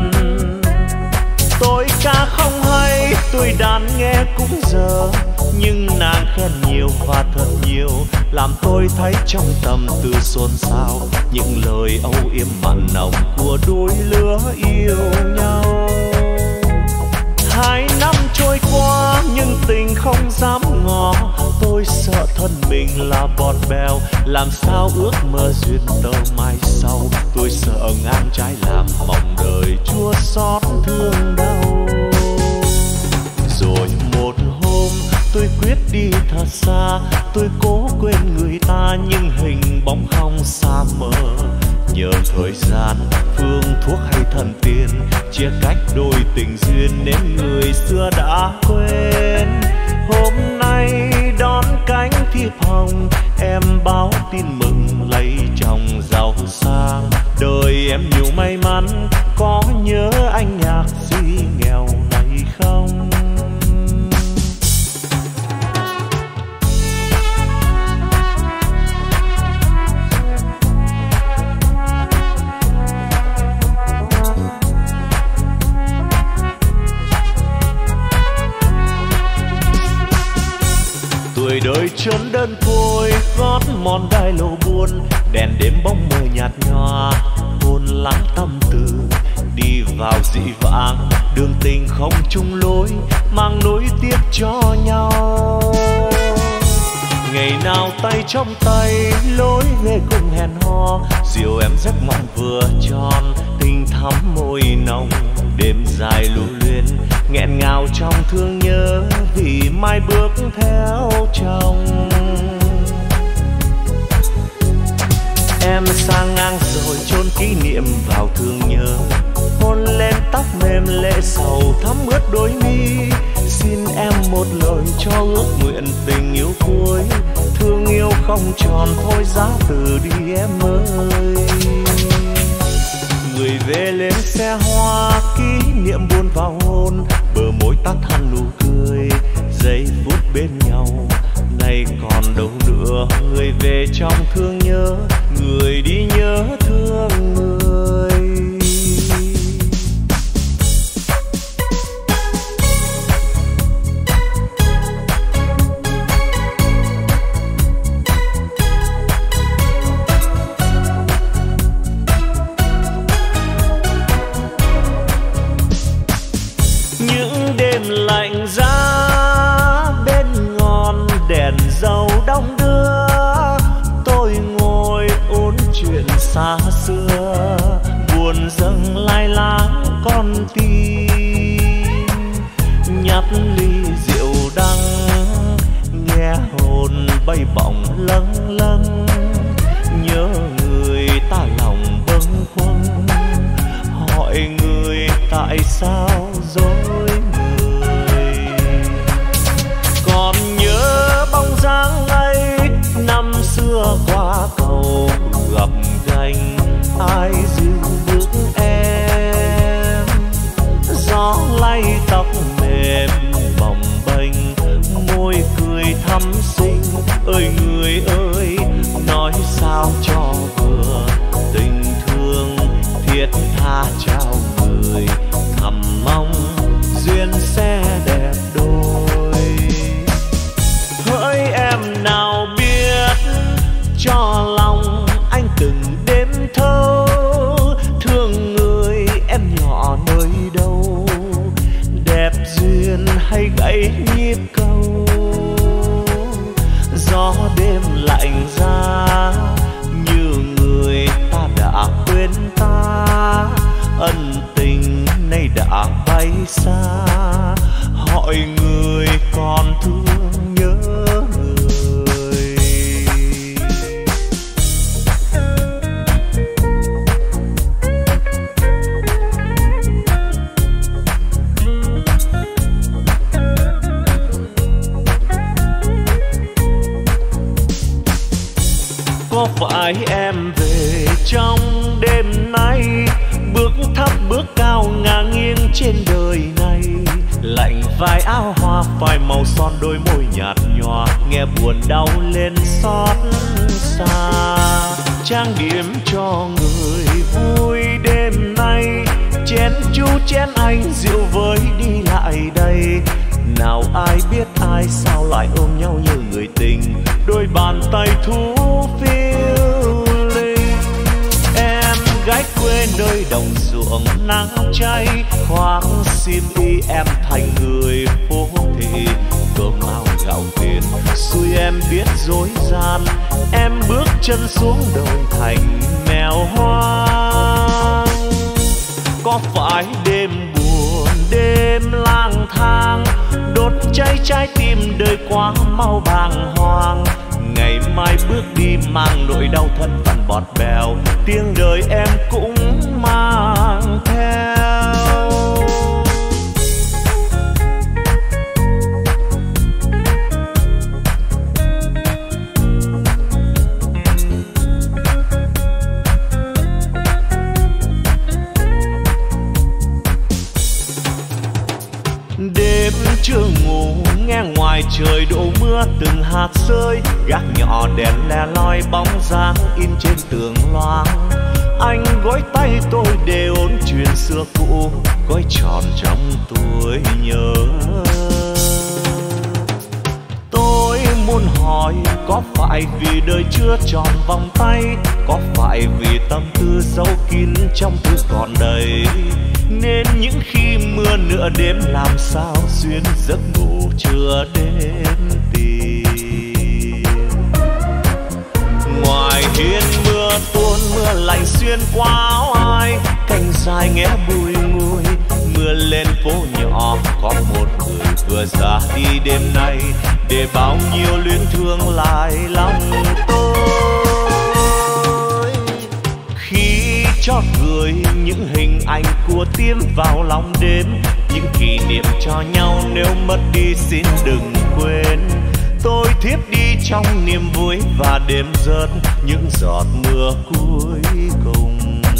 Tôi ca không hay, tôi đàn nghe cũng giờ, nhưng nàng khen nhiều và thật nhiều, làm tôi thấy trong tâm tư xôn xao những lời âu yếm mặn nồng của đôi lứa yêu nhau. Hai năm trôi qua nhưng tình không dám ngỏ, tôi sợ thân mình là bọt bèo, làm sao ước mơ duyên tơ mai sau. Tôi sợ ngang trái làm mong đời chua xót thương đau. Rồi một hôm đi thật xa. Tôi cố quên người ta nhưng hình bóng không xa mờ. Nhờ thời gian, phương thuốc hay thần tiên chia cách đôi tình duyên nên người xưa đã quên. Hôm nay đón cánh thiệp hồng, em báo tin mừng lấy chồng giàu sang. Đời em nhiều may mắn, có nhớ anh nhạc sĩ nghèo này không? Tuổi đời trốn đơn côi, gót mòn đai lộ buồn. Đèn đêm bóng mờ nhạt nhòa, hồn lắng tâm tư. Đi vào dị vãng, đường tình không chung lối, mang nối tiếc cho nhau. Ngày nào tay trong tay, lối về cùng hẹn hò. Dìu em giấc mộng vừa tròn, tình thắm môi nồng. Đêm dài lưu luyến, nghẹn ngào trong thương nhớ, vì mai bước theo chồng. Em sang ngang rồi chôn kỷ niệm vào thương nhớ. Hôn lên tóc mềm lệ sầu thắm ướt đôi mi. Xin em một lời cho ước nguyện tình yêu cuối. Thương yêu không tròn thôi giá từ đi em ơi. Người về lên xe hoa, kỷ niệm buồn vào hôn. Bờ môi tắt hẳn nụ cười, giây phút bên nhau. Nay còn đâu nữa, người về trong thương nhớ. Người đi nhớ thương người. Những đêm lạnh giá bên ngọn đèn dầu đong đưa, tôi ngồi ôn chuyện xa xưa. Buồn dâng lai láng con tim, nhấp ly rượu đắng, nghe hồn bay bổng lâng lâng. Nhớ người ta lòng bâng khuâng, hỏi người tại sao dối người. Còn nhớ bóng dáng ấy năm xưa qua cầu gặp gành, ai dìu bước em. Gió lay tóc mềm bồng bềnh, môi cười thắm xinh. Ơi người ơi, nói sao cho vừa, tình thương thiết tha trao người. Thầm mong duyên sẽ đẹp đôi. Hỡi em nào biết cho lòng anh từng đêm thâu. Thương người em nhỏ nơi đâu, đẹp duyên hay gãy nhịp câu. Gió đêm lạnh giá, như người ta đã quên ta. Ân tình nay đã bay xa, hỏi người còn thương nhớ người. Có phải em về trong đêm nay, bước thấp bước cao ngả nghiêng trên đời này. Lạnh vai áo hoa phai màu son đôi môi nhạt nhòa, nghe buồn đau lên xót xa. Trang điểm cho người vui đêm nay, chén chú chén anh rượu với đi lại đây. Nào ai biết ai sao lại ôm nhau như người tình, đôi bàn tay thú phiêu linh. Em gái quê nơi đồng ruộng nắng cháy, khoác xiêm y em thành người phố thị. Cơm áo gạo tiền xui em biết dối gian, em bước chân xuống đồi thành mèo hoang. Có phải đêm buồn đêm lang thang, đốt cháy trái tim đời quá mau bàng hoàng. Ngày mai bước đi mang nỗi đau thân phận bọt bèo, tiếng đời em cũng mang theo. Đêm chưa ngủ nghe ngoài trời đổ mưa từng hạt rơi, gác nhỏ đèn le loi bóng dáng in trên tường loang. Anh gối tay tôi để ôn chuyện xưa cũ, gói tròn trong tuổi nhớ. Tôi muốn hỏi có phải vì đời chưa tròn vòng tay, có phải vì tâm tư giấu kín trong thư còn đầy, nên những khi mưa nửa đêm làm sao xuyên giấc ngủ chưa đến tìm. Ngoài hiên mưa tuôn mưa lạnh xuyên qua áo ai, cành dài nghe bùi ngùi. Mưa lên phố nhỏ có một người vừa ra đi đêm nay, để bao nhiêu luyến thương lại lòng tôi. Khi chót gửi những hình ảnh của tim vào lòng đêm, những kỷ niệm cho nhau nếu mất đi xin đừng quên. Tôi thiếp đi trong niềm vui và đêm rớt những giọt mưa cuối cùng.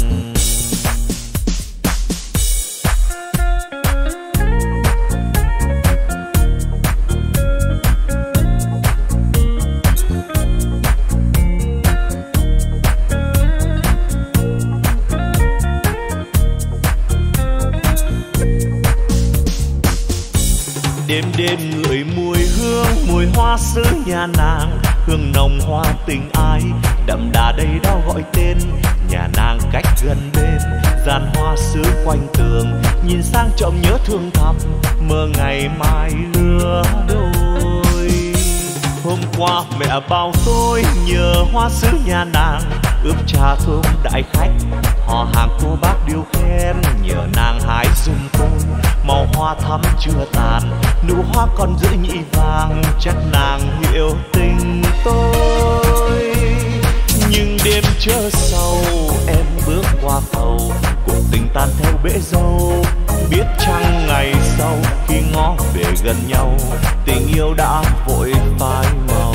Đêm đêm ngửi mùi hương, mùi hoa xứ nhà nàng, hương nồng hoa tình ai đậm đà đây đó gọi tên. Nhà nàng cách gần bên, dàn hoa sứ quanh tường, nhìn sang trộm nhớ thương thầm, mơ ngày mai lứa đôi. Hôm qua mẹ bảo tôi nhờ hoa sứ nhà nàng, ướp trà thơm đại khách, họ hàng cô bác điêu khen, nhờ nàng hái giùm tôi. Màu hoa thắm chưa tàn, nụ hoa còn giữ nhị vàng, chắc nàng hiểu tình tôi. Nhưng đêm chớ sâu, em bước qua cầu, cuộc tình tan theo bể dâu. Biết chăng ngày sau khi ngó về gần nhau, tình yêu đã vội phai màu.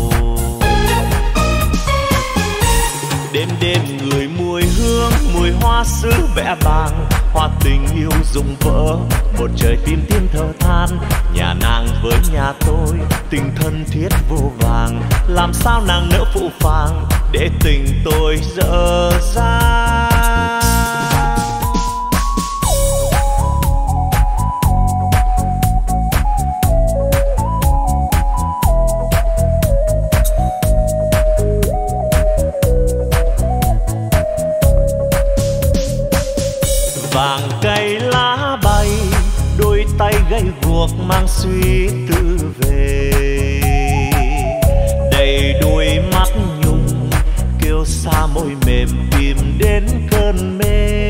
Đêm đêm người mùi hương, mùi hoa sứ vẽ vàng, hoa tình yêu rụng vỡ, một trời tim tim thở than. Nhà nàng với nhà tôi tình thân thiết vô vàng, làm sao nàng nỡ phụ phàng để tình tôi dở dang. Vàng cây lá bay, đôi tay gầy guộc mang suy tư về. Đầy đôi mắt nhung kêu xa môi mềm tìm đến cơn mê.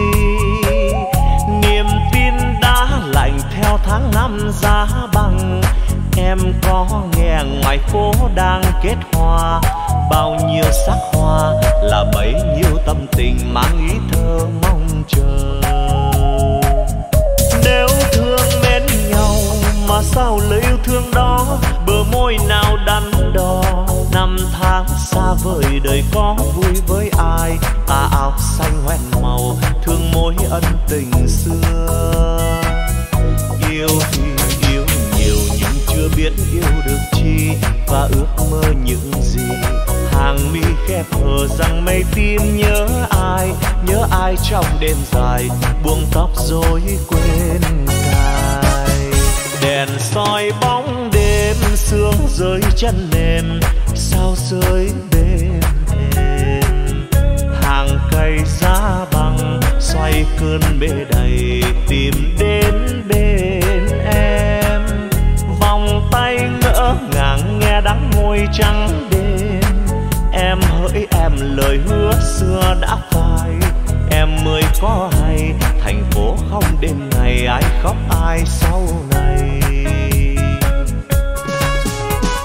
Niềm tin đã lạnh theo tháng năm giá băng, em có nghe ngoài phố đang kết hoa. Bao nhiêu sắc hoa là bấy nhiêu tâm tình mang ý thơ mong chờ. Nếu thương mến nhau mà sao lời yêu thương đó, bờ môi nào đắn đo. Năm tháng xa vời đời có vui với ai, tà áo xanh hoen màu thương mối ân tình xưa. Yêu thì yêu nhiều nhưng chưa biết yêu được chi, và ước mơ những gì. Hàng mi khép hờ rằng mây tim nhớ ai, nhớ ai trong đêm dài, buông tóc rồi quên cài. Đèn soi bóng đêm, sương rơi chân mềm, sao rơi bên thềm. Hàng cây giá băng xoay cơn mê đầy, tìm đến bên em. Vòng tay ngỡ ngàng nghe đắng môi trắng đêm. Em hỡi em lời hứa xưa đã phai, em mới có hay thành phố không đêm ngày ai khóc ai sau này.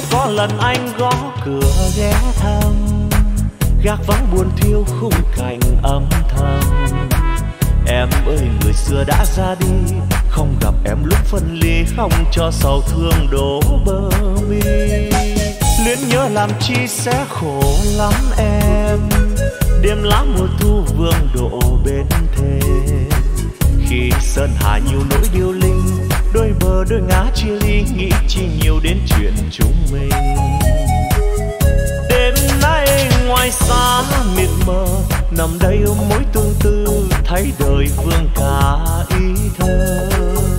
có lần anh gõ cửa ghé thăm, gác vắng buồn thiêu khung cảnh âm thầm. Em ơi người xưa đã ra đi, không gặp em lúc phân ly, không cho sầu thương đổ bờ mi. Luyến nhớ làm chi sẽ khổ lắm em, đêm lá mùa thu vương độ bên thềm. Khi sơn hà nhiều nỗi điêu linh, đôi bờ đôi ngã chia ly, nghĩ chi nhiều đến chuyện chúng mình. Đêm nay ngoài xa mịt mờ, nằm đây ôm mối tương tư, thấy đời vương cả ý thơ.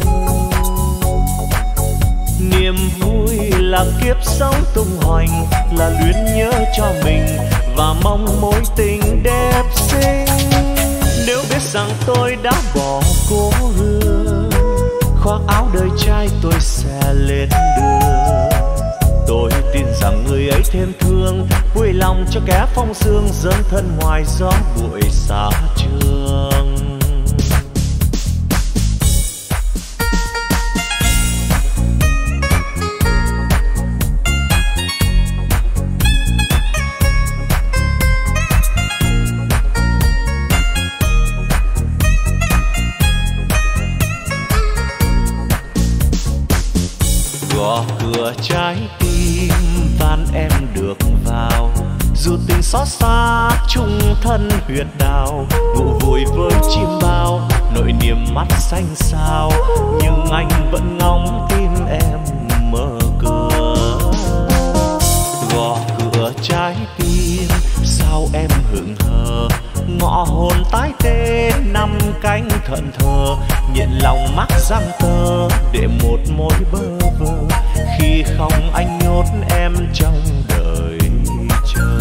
Niềm vui là kiếp sống tung hoành, là luyến nhớ cho mình và mong mối tình đẹp xinh. Nếu biết rằng tôi đã bỏ cố hương, khoác áo đời trai tôi sẽ lên đường. Tôi tin rằng người ấy thêm thương, vui lòng cho kẻ phong sương, dấn thân ngoài gió bụi xa trường. Gõ cửa trái tim van em được vào, dù tình xót xa chung thân huyệt đào. Vụ vùi với chim bao, nỗi niềm mắt xanh xao, nhưng anh vẫn ngóng tim em mở cửa. Gõ cửa trái tim sao em hững hờ, ngọ hồn tái tê năm cánh thận thờ. Nhịn lòng mắc răng tơ để một mối bơ vơ, khi không anh nhốt em trong đời chờ.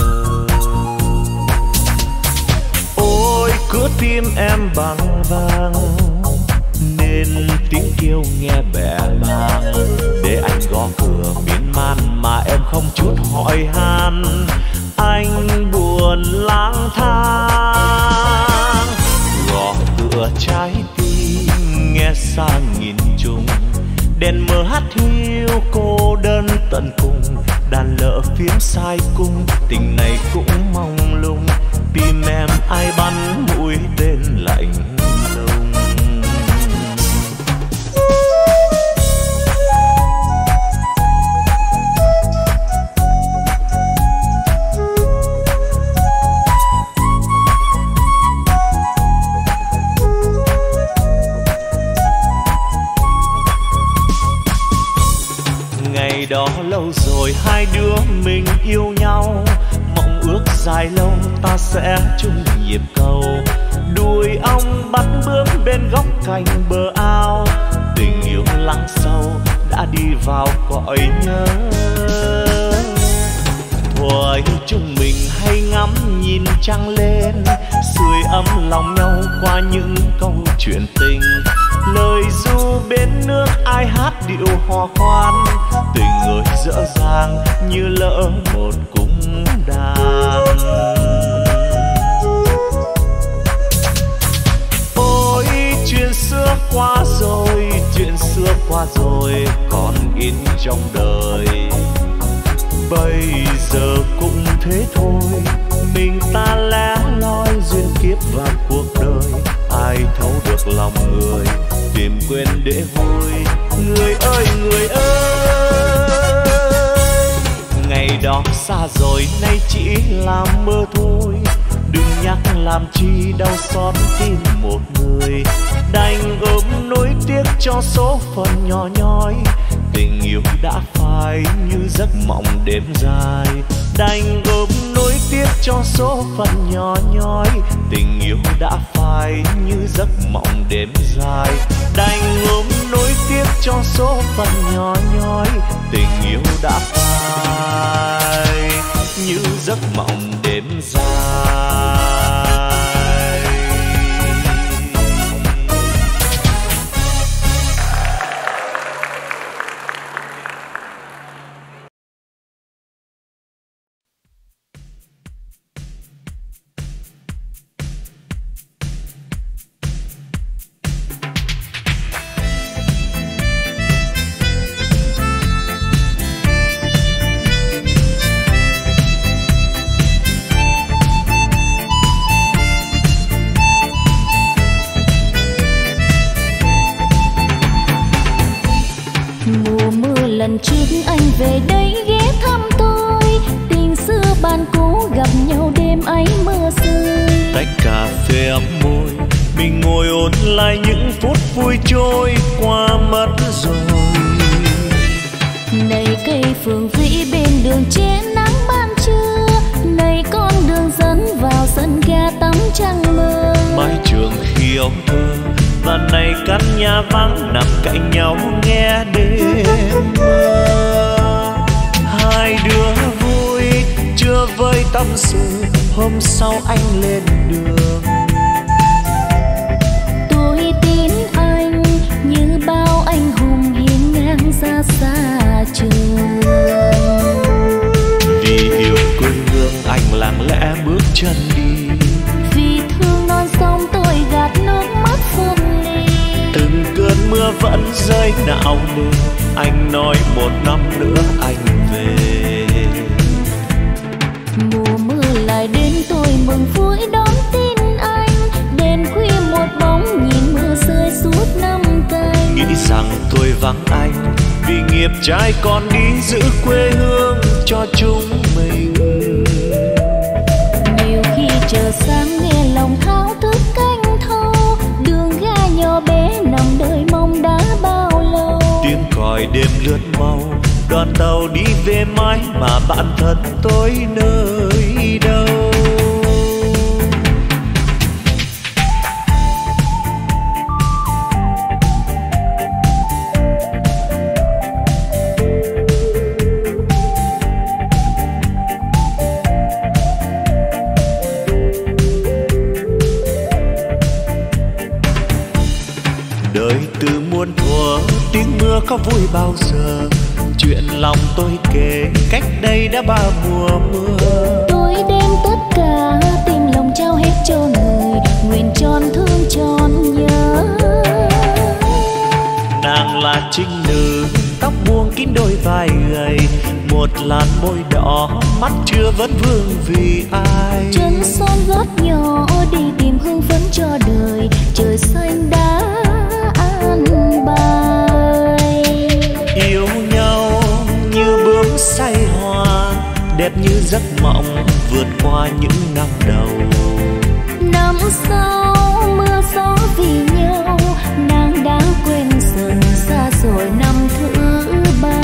Ôi cứ tim em bằng vàng, nên tiếng kêu nghe bẽ bàng. Để anh gõ cửa miên man mà em không chút hỏi han, anh buồn lang thang. Gõ cửa trái tim nghe xa nghìn trùng, đèn mờ hát hiu cô đơn tận cùng. Đàn lỡ phím sai cung, tình này cũng mong lung. Tim em ai bắn mũi tên lạnh lùng. Ngày đó lâu rồi hai đứa mình yêu nhau, mộng ước dài lâu ta sẽ chung nhịp cầu. Đuôi ong bắt bướm bên góc cành bờ ao, tình yêu lắng sâu đã đi vào cõi nhớ. Thuở chúng mình hay ngắm nhìn trăng lên, sưởi ấm lòng nhau qua những câu chuyện tình. Lời ru bên nước ai hát điệu hò khoan, tình người dở dàng như lỡ một cung đàn. Ôi chuyện xưa qua rồi, chuyện xưa qua rồi còn in trong đời. Bây giờ cũng thế thôi, mình ta lẻ loi duyên kiếp và cuộc đời. Ai thấu được lòng người, tìm quên để vui. Người ơi người ơi, ngày đó xa rồi nay chỉ là mơ thôi. Đừng nhắc làm chi đau xót tim một người, đành ôm nỗi tiếc cho số phận nhỏ nhoi. Tình yêu đã phai như giấc mộng đêm dài, đành ôm nỗi tiếc cho số phận nhỏ nhoi. Tình yêu đã phai như giấc mộng đêm dài, đành ôm nỗi tiếc cho số phận nhỏ nhoi. Tình yêu đã phai như giấc mộng đêm dài. môi, mình ngồi ôn lại những phút vui trôi qua mất rồi. Này cây phượng vĩ bên đường che nắng ban trưa, này con đường dẫn vào sân ga tắm trăng mơ. Mái trường khi ấu thơ, và này căn nhà vắng nằm cạnh nhau nghe đêm mơ. Hai đứa vui chưa vơi tâm sự, hôm sau anh lên đường. Tôi tin anh như bao anh hùng hiên ngang ra xa trường. Vì yêu quê hương anh lặng lẽ bước chân đi, vì thương non sông tôi gạt nước mắt phân ly. từng cơn mưa vẫn rơi não nề, anh nói một năm nữa anh về. Mùa mưa lại đến tôi mừng vui đón tin anh, đêm khuya một bóng nhìn mưa rơi suốt năm canh. Nghĩ rằng tôi vắng anh vì nghiệp trai còn đi giữ quê hương cho chúng mình. Nhiều khi chờ sáng nghe lòng thao thức canh thâu, đường ga nhỏ bé nằm đợi mong đã bao lâu. Tiếng còi đêm lướt mau, đoàn tàu đi về mãi mà bạn thân tôi nơi đâu. Đời từ muôn thuở, tiếng mưa có vui bao giờ, chuyện lòng tôi kể cách đây đã ba mùa mưa. Tôi đem tất cả tìm lòng trao hết cho người, nguyện tròn thương tròn nhớ. Nàng là trinh nữ, tóc buông kín đôi vai gầy, một làn môi đỏ, mắt chưa vẫn vương vì ai. Chân son gót nhỏ đi tìm hương phấn cho đời, trời xanh đã an bài. Yêu nhau như bướm say hoa, đẹp như giấc mộng vượt qua những năm đầu. Năm sau mưa gió vì nhau, nàng đã quên dần xa rồi năm thứ ba.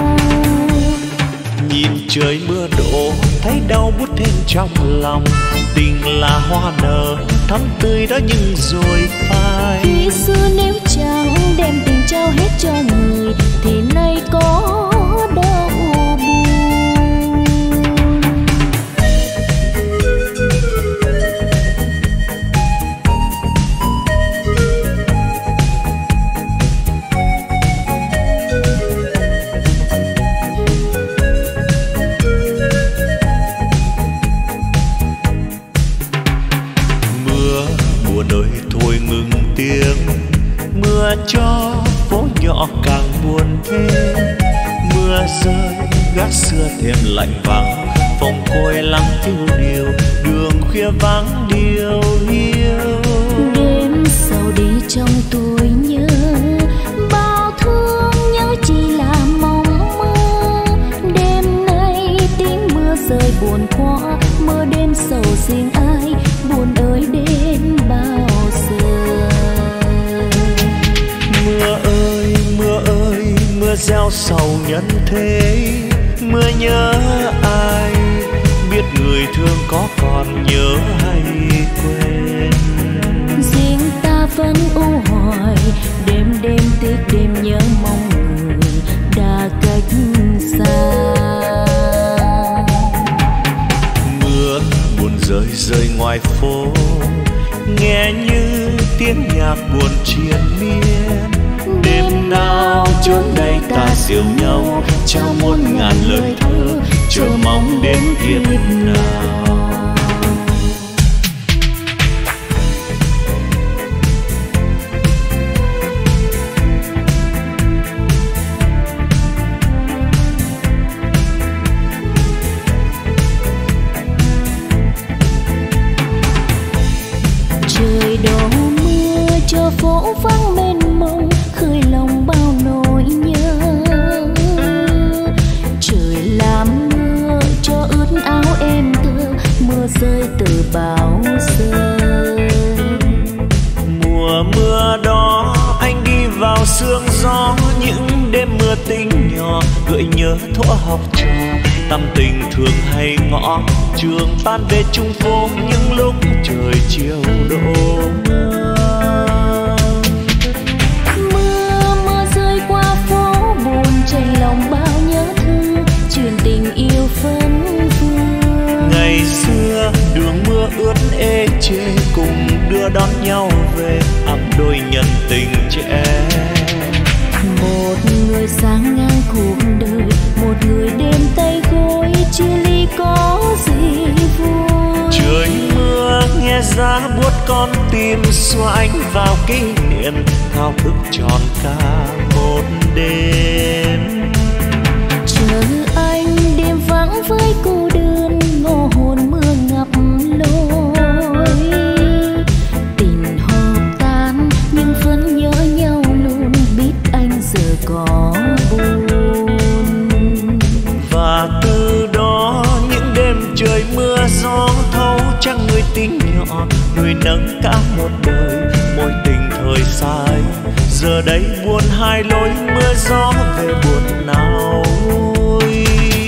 Nhìn trời mưa đổ thấy đau buốt thêm trong lòng, tình là hoa nở thắm tươi đó nhưng rồi phai. Khi xưa nếu chẳng đem tình trao hết cho người thì nay có đâu buồn. Mưa buồn ơi thôi ngừng tiếng, mưa cho phố nhỏ càng buồn thêm. Mưa rơi gác xưa thêm lạnh vắng, phòng côi lắng phiêu điều, đường khuya vắng điều hiu. Đêm sau đi trong tôi nhớ, bao thương nhớ chỉ là mong mơ. Đêm nay tiếng mưa rơi buồn quá, mơ đêm sầu riêng ai, buồn ơi đến bao giờ. Mưa ơi mưa ơi mưa gieo sầu nhân thế, mưa nhớ ai, biết người thương có còn nhớ hay quên. Riêng ta vẫn u hoài, đêm đêm tiếc đêm nhớ mong người đã cách xa. Mưa buồn rơi rơi ngoài phố, nghe như tiếng nhạc buồn triền miên. Đêm nào chốn đây ta dìu nhau, trao muôn ngàn lời thơ, chờ mong đến kiếp nào. Trời đổ mưa cho phố vắng mênh mông, khơi lòng bao nỗi nhớ. Trời làm mưa cho ướt áo em tơ, mưa rơi từ bao giờ. nhớ thuở học trò, tâm tình thường hay ngõ trường tan về chung phố những lúc trời chiều đổ mưa. Mưa mưa rơi qua phố buồn chảy lòng bao nhớ thương, truyền tình yêu phấn vương. Ngày xưa đường mưa ướt ê chê cùng đưa đón nhau về, ấm đôi nhân tình trẻ. Một người sáng ngang cuộc đời, một người đêm tay gối, chia ly có gì vui. Trời mưa nghe giá buốt con tim, xóa anh vào kỷ niệm thao thức tròn cả một đêm. Chờ anh đêm vắng với cô đơn, ngô hồn mưa ngập lối. Tình hợp tan nhưng vẫn nhớ nhau luôn, biết anh giờ có buồn. Và từ đó những đêm trời mưa gió thấu trăng người tính nhỏ, người nâng cả một đời mối tình thời sai. Giờ đây buồn hai lối, mưa gió về buồn nào ôi.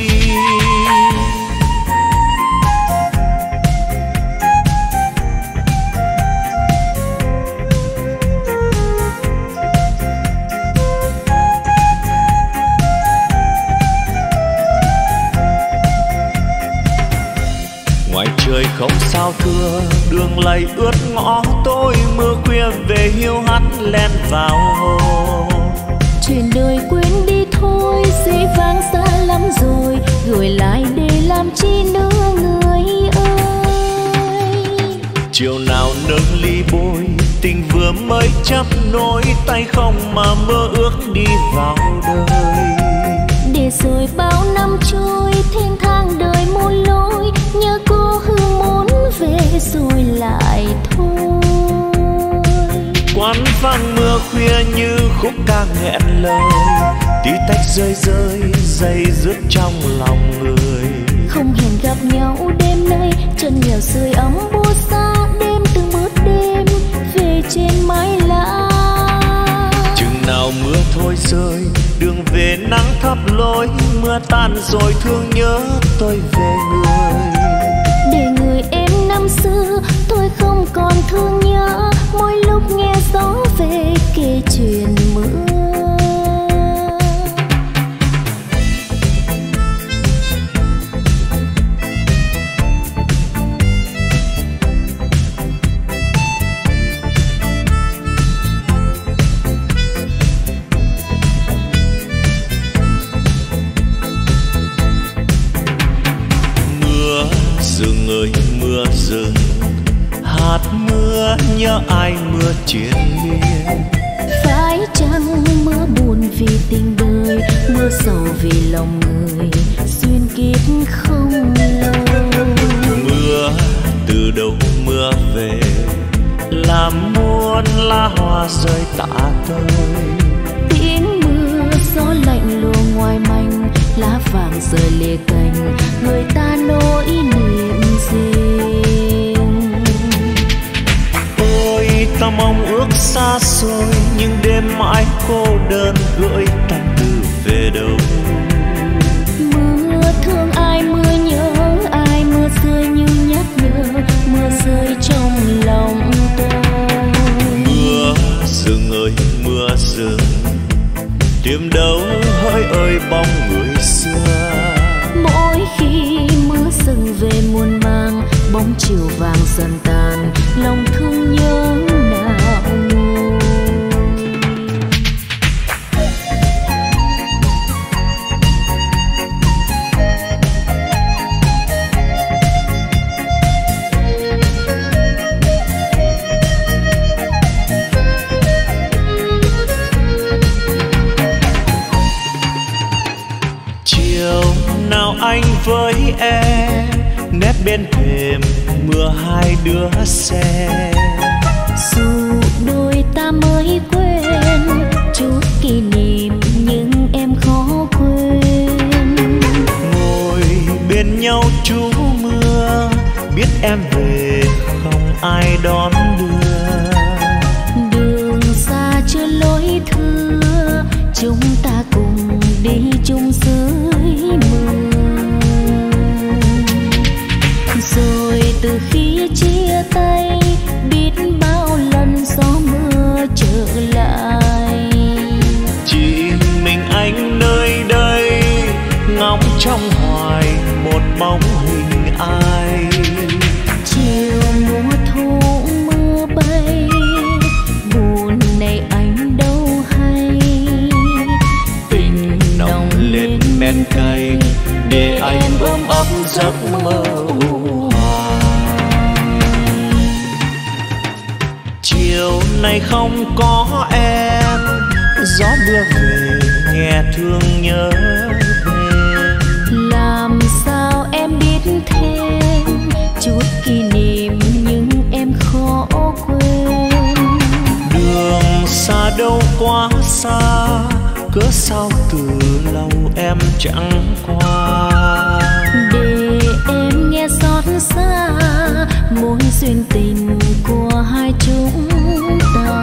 Ngoài trời không sao thưa, đường lầy ướt ngõ tối, mưa khuya về hiu hắt len vào hồ. Chuyện đời quên đi thôi, dĩ vãng xa lắm rồi, gửi lại để làm chi nữa người ơi. Chiều nào nâng ly bôi, tình vừa mới chấp nối, tay không mà mơ ước đi vào đời. Để rồi bao năm trôi, thêm tháng đời muôn lối, nhớ cô hương muốn về rồi lại thôi. Quán vang mưa khuya như khúc ca nghẹn lời, tí tách rơi rơi dây dứt trong lòng người. Không hẹn gặp nhau đêm nay, chân nghèo sưởi ấm buốt xa đêm từng bước đêm về trên mái lá. Chừng nào mưa thôi rơi, đường về nắng thắp lối, mưa tan rồi thương nhớ tôi về người. Để người em năm xưa tôi không còn thương nhớ, mỗi lúc nghe gió về kể chuyện mưa. Rừng ơi mưa rừng, hạt mưa nhớ ai mưa triền miên. Phải chăng mưa buồn vì tình đời, mưa sầu vì lòng người duyên kiếp không lâu. Mưa từ đâu mưa về, làm muôn lá hoa rơi tả tơi. Tiếng mưa gió lạnh lùa ngoài manh, lá vàng rơi lìa cành, người ta nỗi niềm riêng. Ôi ta mong ước xa xôi, nhưng đêm mãi cô đơn gửi tâm tư về đâu. Mưa thương ai, mưa nhớ ai, mưa rơi như nhắc nhở, mưa rơi trong lòng tôi. Mưa rừng ơi mưa rừng, tìm đâu hỡi ơi bóng người xưa. Mỗi khi mưa rừng về muôn mang, bóng chiều vàng dần tàn, lòng thương nhớ nào nguôi. Chiều nào anh với em nép bên thềm, mưa hai đứa xe. Dù đôi ta mới quên chút kỷ niệm, nhưng em khó quên. Ngồi bên nhau trú mưa, biết em về không ai đón đưa. Đường xa chưa lối thưa, chúng ta cùng đi chung xứ chiều nay không có em, gió mưa về nghe thương nhớ về. Làm sao em biết thêm chút kỷ niệm nhưng em khó quên. Đường xa đâu quá xa, cớ sao từ lâu em chẳng qua. Để em nghe xót xa mối duyên tình của hai chúng ta.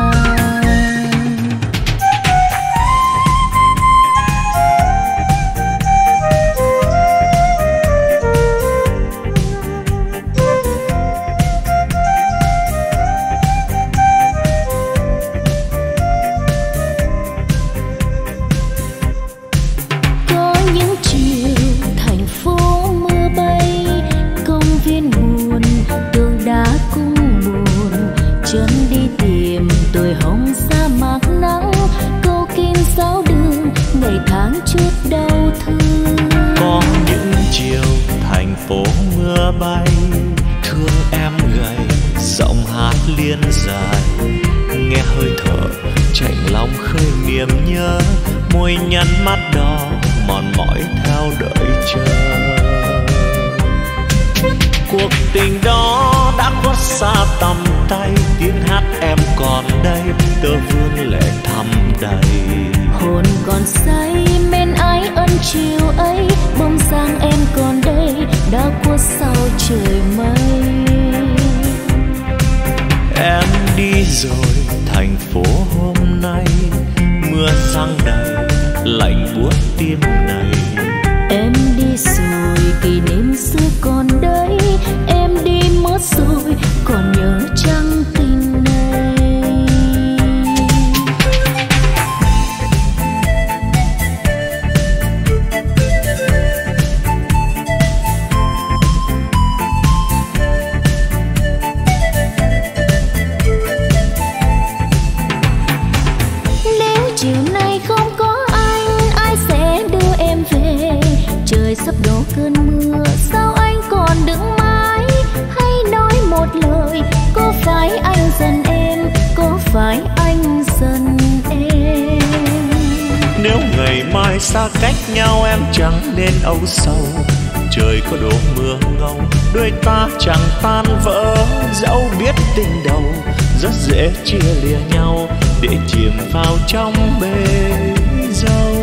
Bay thương em gầy giọng hát liên dài, nghe hơi thở chạnh lòng khơi niềm nhớ, môi nhăn mắt đỏ mòn mỏi theo đợi chờ. Cuộc tình đó đã khuất xa tầm tay, tiếng hát em còn đây, tơ vương lệ thầm đầy. Hồn còn say men ái ân chiều ấy, bông sang em còn đây đã khuất sau trời mây. Em đi rồi thành phố hôm nay, mưa giăng đầy lạnh buốt tim này. Em đi rồi kỷ niệm xưa còn đấy, em đi mất rồi còn nhớ chăng tình này. Sắp đổ cơn mưa sao anh còn đứng mãi, hãy nói một lời, có phải anh giận em, có phải anh giận em. Nếu ngày mai xa cách nhau em chẳng nên âu sầu, trời có đổ mưa ngâu đôi ta chẳng tan vỡ. Dẫu biết tình đầu rất dễ chia lìa nhau, để chìm vào trong bể dâu.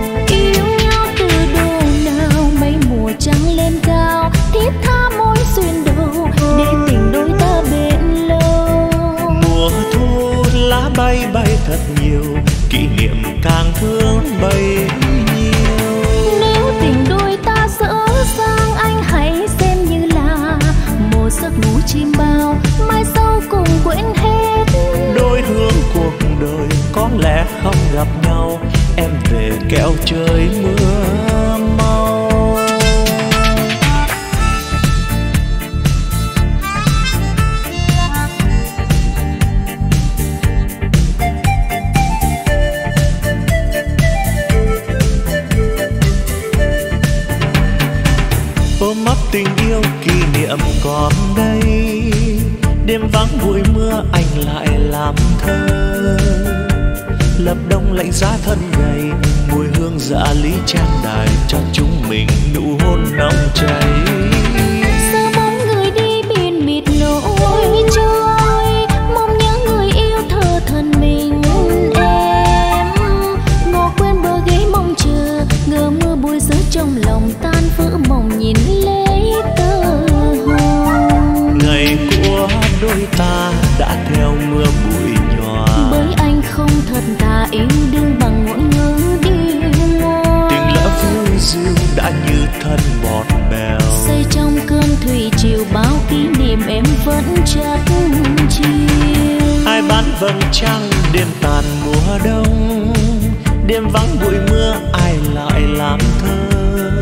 Trăng lên cao thiết tha mối duyên đầu, để tình đôi ta bền lâu. Mùa thu lá bay bay thật nhiều, kỷ niệm càng thương bấy nhiêu. Nếu tình đôi ta dở dang anh hãy xem như là một giấc ngủ chim bao, mai sau cùng quên hết. Đôi hướng cuộc đời có lẽ không gặp nhau, em về kéo trời mưa mau. Ôm ấp tình yêu kỷ niệm còn đây, đêm vắng bụi mưa anh lại làm thơ. Lập đông lạnh giá thân gầy, mùi hương dạ lý trang đài cho chúng mình nụ hôn nóng cháy. Giờ bóng người đi biển mịt nỗi trôi, mong nhớ người yêu thơ thân mình em. Ngồi quên bờ ghế mong chờ, ngờ mưa bụi rơi trong lòng tan vỡ mộng nhìn lấy tơ hồng. Ngày của đôi ta đã theo mưa bụi nhòa, bởi anh không thật thà im đương bằng ngôn ngữ đi ngoa. Tình lỡ vui dịu đã như thân bọt bèo, xây trong cơn thủy triều bao kỷ niệm em vẫn chặt chiều. ai bán vầng trăng đêm tàn mùa đông, đêm vắng bụi mưa ai lại làm thơ.